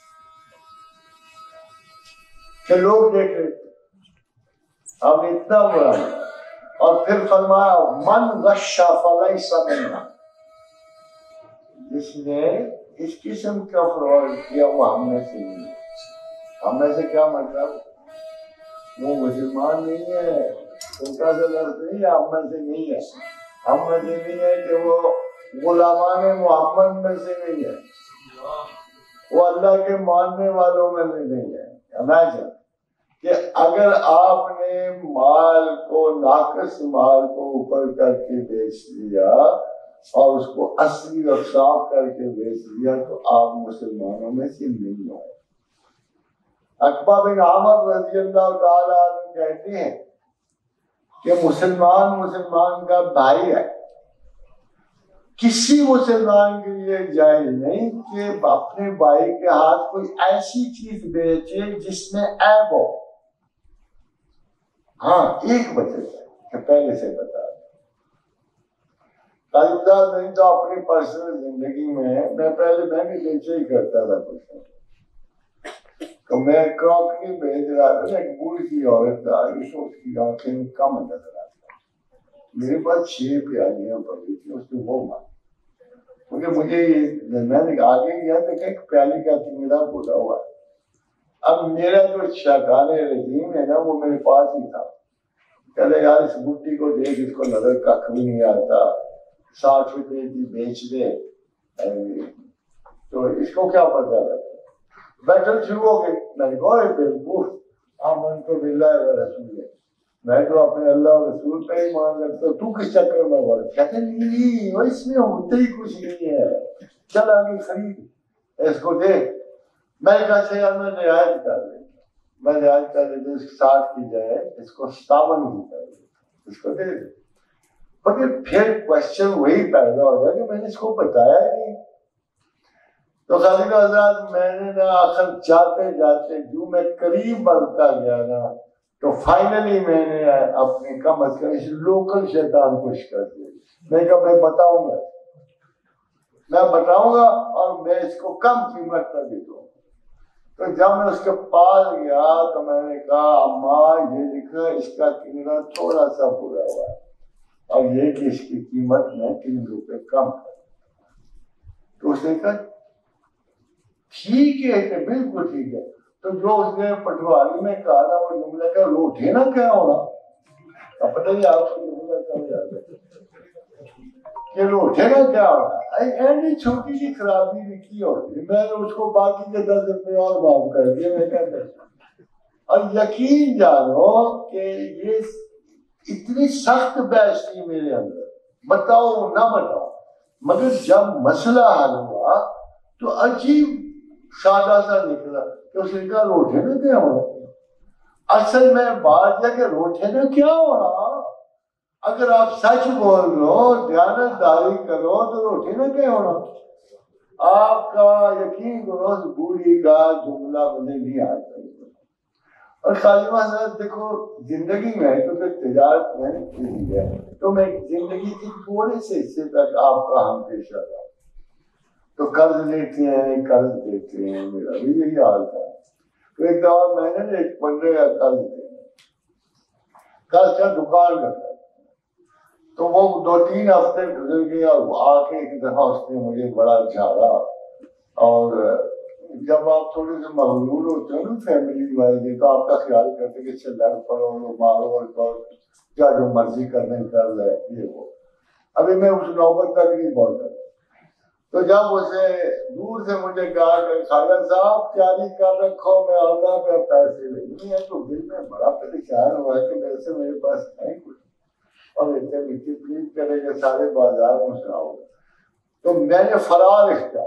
کہ لوگ دیکھ رہے تھے؟ اب اتنا برا، اور پھر فرمایا من غش فلیس منا، جس نے اس قسم کا فراڈ کیا وہ ہم میں سے نہیں ہے۔ ہم میں سے کیا مطلب؟ وہ مسلمان نہیں ہے، چھوٹا سا لفظ نہیں ہے، ہم میں سے نہیں ہے، ہم میں سے نہیں ہے کہ وہ غلامان محمد میں سے نہیں ہے، وہ اللہ کے ماننے والوں میں سے نہیں ہے۔ امیجن کہ اگر آپ نے مال کو، ناقص مال کو اوپر کر کے بیچ دیا اور اس کو اصلی اور صاف کر کے بیچ دیا تو آپ مسلمانوں میں سے نہیں ہو۔ عقبہ بن عامر رضی اللہ تعالیٰ عنہ کہتے ہیں کہ مسلمان مسلمان کا بھائی ہے. کسی مسلمان کے لیے جائز نہیں کہ اپنے بھائی کے ہاتھ کوئی ایسی چیز بیچے جس میں عیب ہو. ہاں ایک وجہ کہ پہلے سے بتا دیں. میں تو اپنی پرسنل زندگی میں میں پہلے میں بھی بیچے ہی کرتا تھا کچھ. تو میں کراکری بیچ رہا تھا. ایک بوڑھی سی عورت آئی تو اس کی آنکھیں کم نظر آتی. میرے پاس چھ پیالیاں پڑی تھی. اس نے وہ مانگی کیونکہ مجھے میں نے آگے گیا تو کہ پیالی کا میرا بولا ہوا ہے. اب میرا جو شیطان رجیم ہے نا وہ میرے پاس ہی تھا. کہتے یار اس بڈی کو دیکھ اس کو نظر کھ بھی نہیں آتا, ساٹھ روپے کی بیچ دے تو اس کو کیا پتا لگتا. بیٹھل شروع ہو گئی. میں نے کہا بالکل آمن تو باللہ و رسول ہے, میں تو اپنے اللہ اور رسول پہ ہی مان رکھتا ہوں, تو کس چکر میں بڑھ. کہتے نہیں وہ اس میں ہوتے ہی کچھ نہیں ہے, چل آگے خرید اس کو دے. میں نے کہا یار میں رعایت کر لیں میں رعایت کر لیتا اس کے ساتھ کی جائے اس کو ستاون ہی کر دے اس کو دے دے. مگر پھر کوشچن وہی پیدا ہو گیا کہ میں نے اس کو بتایا نہیں. تو خالق حضرات میں نے نا آخر جاتے جاتے جو میں قریب بڑھتا گیا نا تو فائنلی میں نے اپنے کم از کم اس لوکل شیطان کو شکست دی. میں کہا میں بتاؤں گا میں بتاؤں گا اور میں اس کو کم قیمت پر بھی دوں. تو جب میں اس کے پاس گیا تو میں نے کہا اماں یہ لکھا اس کا کنارہ تھوڑا سا برا ہوا ہے اور یہ کہ اس کی قیمت میں تین روپے کم کر. تو اس نے کہا ٹھیک ہے کہ بالکل ٹھیک ہے. تو جو اس نے پٹواری میں کہا نا وہ جملہ کا روٹے نا کیا ہونا. اب پتہ نہیں آپ کو جملہ کیا یاد ہے کہ روٹے نا کیا ہونا. ایسی چھوٹی سی خرابی لکھی ہوتی میں نے اس کو باقی کے دس روپے اور معاف کر دیے. میں کہتا اور یقین جانو کہ یہ اتنی سخت بحث تھی میرے اندر, بتاؤ نہ بتاؤ, مگر جب مسئلہ حل ہوا تو عجیب سادہ سا نکلا کہ اس نے کہا روٹے نا کیا ہونا. اصل میں بات ہے کہ روٹے نا کیا ہونا. اگر آپ سچ بول لو دیانت داری کرو تو روٹے نا کیا ہونا. آپ کا یقین کرو اس بوڑھی کا جملہ مجھے نہیں آتا. اور خالمہ صاحب دیکھو زندگی میں تو پھر تجارت میں نے کی ہے تو میں زندگی کے تھوڑے سے حصے تک آپ کا ہم پیش رہا. تو قرض لیتے ہیں قرض دیتے ہیں, میرا بھی یہی حال تھا. تو ایک دفعہ میں نے ایک بندے کا قرض دینا قرض کا دکان کرتا تو وہ دو تین ہفتے گزر گئے اور آ کے ایک دفعہ اس نے مجھے بڑا جھاڑا. اور جب آپ تھوڑے سے مغرور ہوتے ہو نا فیملی والے تو آپ کا خیال کرتے کہ اسے لڑ پڑو مارو اور کرو کیا جو مرضی کرنے کر لے یہ وہ. ابھی میں اس نوبت تک نہیں پہنچا. تو جب اسے دور سے مجھے کہا کہ خالد صاحب تیاری کر رکھو میں اللہ پہ پیسے لینی ہے, تو دل میں بڑا پریشان ہوا ہے کہ ویسے میرے پاس نہیں کچھ اور اتنے مٹی پلیٹ کرے کہ سارے بازار میں سناؤ. تو میں نے فرار اختیار.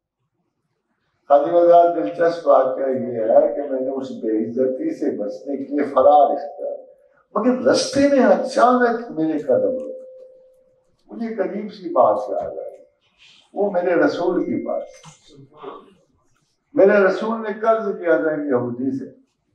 خادم آزاد دلچسپ واقعہ یہ ہے کہ میں نے اس بے عزتی سے بچنے کے لیے فرار اختیار, مگر رستے میں اچانک میرے قدم ہوئے. مجھے قریب سی بات یاد آئی, وہ میرے رسول کی بات. میرے رسول نے قرض کیا تھا یہودی سے.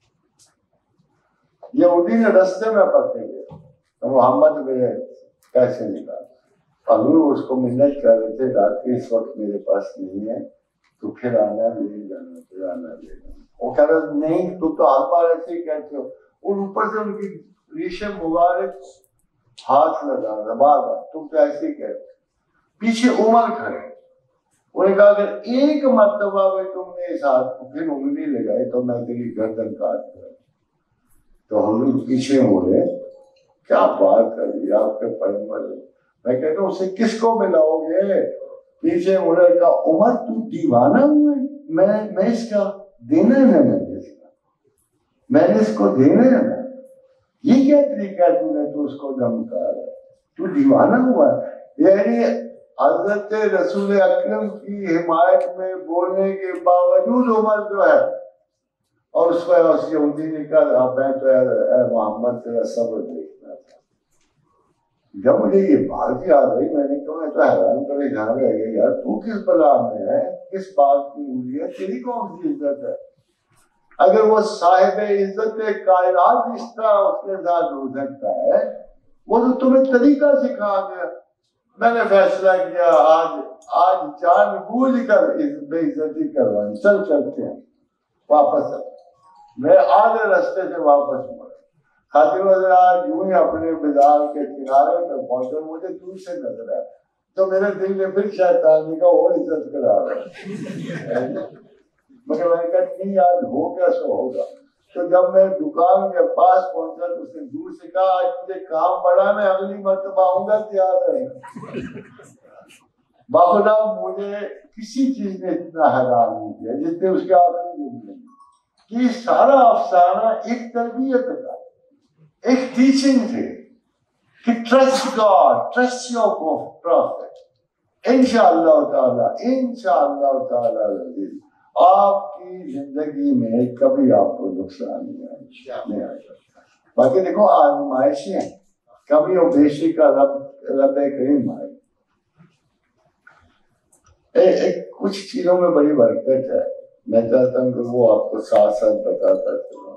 یہودی نے رستے میں پکڑ لیا تو محمد میرے پیسے نکال. حضور اس کو منت کر رہے تھے رات کے اس وقت میرے پاس نہیں ہے تو پھر آنا لے جانا پھر آنا لے جانا. وہ کہہ رہا نہیں تو تو ہر بار ایسے ہی کہتے ہو. اور اوپر سے ان کی ریشے مبارک ہاتھ لگا رہا بار بار تم تو ایسے ہی کہتے. پیچھے عمر کھڑے, انہوں نے کہا اگر ایک مرتبہ میں تم نے اس ہاتھ کو پھر انگلی لگائی تو میں تیری گردن کاٹ دوں. تو حضور پیچھے مڑے, کیا بات کر دی آپ کے پیغمبر. میں کہتا ہوں اسے کس کو ملاؤ گے. پیچھے مڑے کا عمر تو دیوانہ ہوا ہے, میں میں اس کا دینا ہے نا میں نے اس کا میں نے اس کو دینا ہے نا. یہ کیا طریقہ ہے تو نے تو اس کو دھمکا رہا ہے, تو دیوانہ ہوا ہے. یعنی حضرت رسول اکرم کی حمایت میں بولنے کے باوجود عمر جو ہے اور اس پر اس یہودی نے کہا میں تو اے محمد تیرا صبر دیکھنا تھا. جب مجھے یہ بات یاد آئی میں نے کہا میں تو حیران پریشان رہ گیا یار تو کس بلا میں ہے کس بات کی ہوئی ہے تیری کون سی عزت ہے اگر وہ صاحب عزت کائنات اس طرح اس کے ساتھ ہو سکتا ہے وہ تو تمہیں طریقہ سکھا گیا میں نے فیصلہ کیا آج آج جان بوجھ کر بے عزتی کروانی چل چلتے ہیں واپس میں آدھے راستے سے واپس مڑا خاتم حضرات یوں ہی اپنے بازار کے کنارے پہ پہنچے مجھے دور سے نظر آیا تو میرے دل نے پھر شیطانی کا اور عزت کرا رہا مگر میں نے کہا نہیں آج ہو کیسا ہوگا تو جب میں دکان کے پاس پہنچا تو اس نے دور سے کہا آج مجھے کام پڑا میں اگلی مرتبہ آؤں گا تیار رہے باخدا مجھے کسی چیز نے اتنا حیران نہیں کیا جس نے اس کے آخری زندگی کہ یہ سارا افسانہ ایک تربیت کا ایک ٹیچنگ تھے کہ trust God trust your prophet انشاءاللہ تعالی انشاءاللہ تعالی آپ کی زندگی میں کبھی آپ کو نقصان نہیں آئے گا باقی دیکھو آزمائشیں ہیں کبھی اور بیشی کا رب رب کریم آئے ایک کچھ چیزوں میں بڑی برکت ہے میں چاہتا ہوں کہ وہ آپ کو ساتھ ساتھ بتاتا چلوں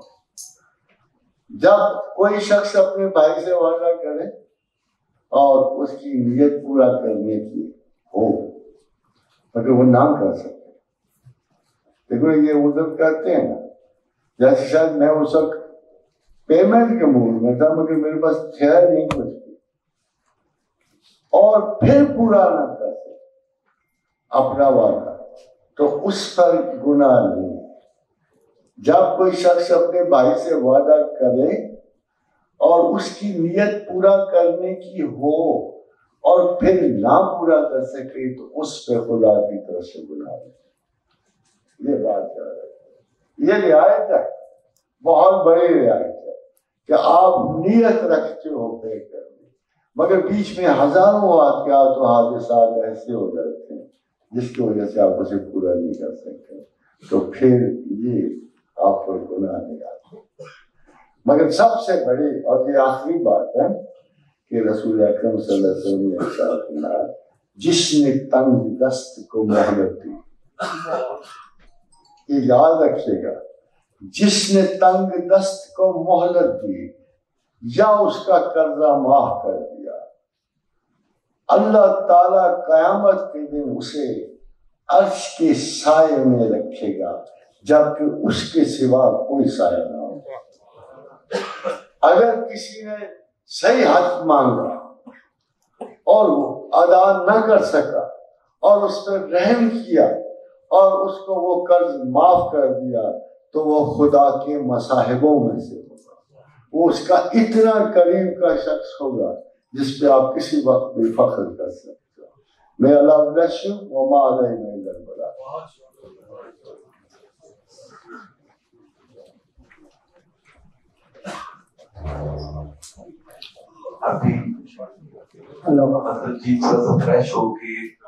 جب کوئی شخص اپنے بھائی سے وعدہ کرے اور اس کی نیت پورا کرنے کی ہو مگر وہ نہ کر سکے دیکھو یہ عذر کرتے ہیں نا جیسے شاید میں اس وقت پیمنٹ کے موڈ میں تھا مگر میرے پاس تھا نہیں کچھ اور پھر پورا نہ کر سکے اپنا وعدہ تو اس پر گناہ نہیں جب کوئی شخص اپنے بھائی سے وعدہ کرے اور اس کی نیت پورا کرنے کی ہو اور پھر نہ پورا کر سکے تو اس پہ خدا کی طرف سے گناہ ہے یہ بات ہے یہ رعایت ہے بہت بڑی رعایت ہے کہ آپ نیت رکھتے ہو پے کرنے مگر بیچ میں ہزاروں واقعات و حادثات ایسے ہو جاتے ہیں جس کی وجہ سے آپ اسے پورا نہیں کر سکتے تو پھر یہ آپ پر گناہ نہیں آتے مگر سب سے بڑی اور یہ آخری بات ہے کہ رسول اکرم صلی اللہ علیہ وسلم نے ارشاد فرمایا جس نے تنگ دست کو مہلت دی یہ یاد رکھیے گا جس نے تنگ دست کو مہلت دی یا اس کا قرضہ معاف کر دیا اللہ تعالیٰ قیامت کے دن اسے عرش کے سائے میں رکھے گا جبکہ اس کے سوا کوئی سایہ نہ ہو اگر کسی نے صحیح حق مانگا اور وہ ادا نہ کر سکا اور اس پر رحم کیا اور اس کو وہ قرض معاف کر دیا تو وہ خدا کے مصاحبوں میں سے ہوگا وہ اس کا اتنا قریب کا شخص ہوگا جس پہ آپ کسی وقت بھی فخر کر سکتے ہو میں اللہ bless you وما علینا الا البلاغ ابھی حضرت جی تھوڑا سا فریش ہو کے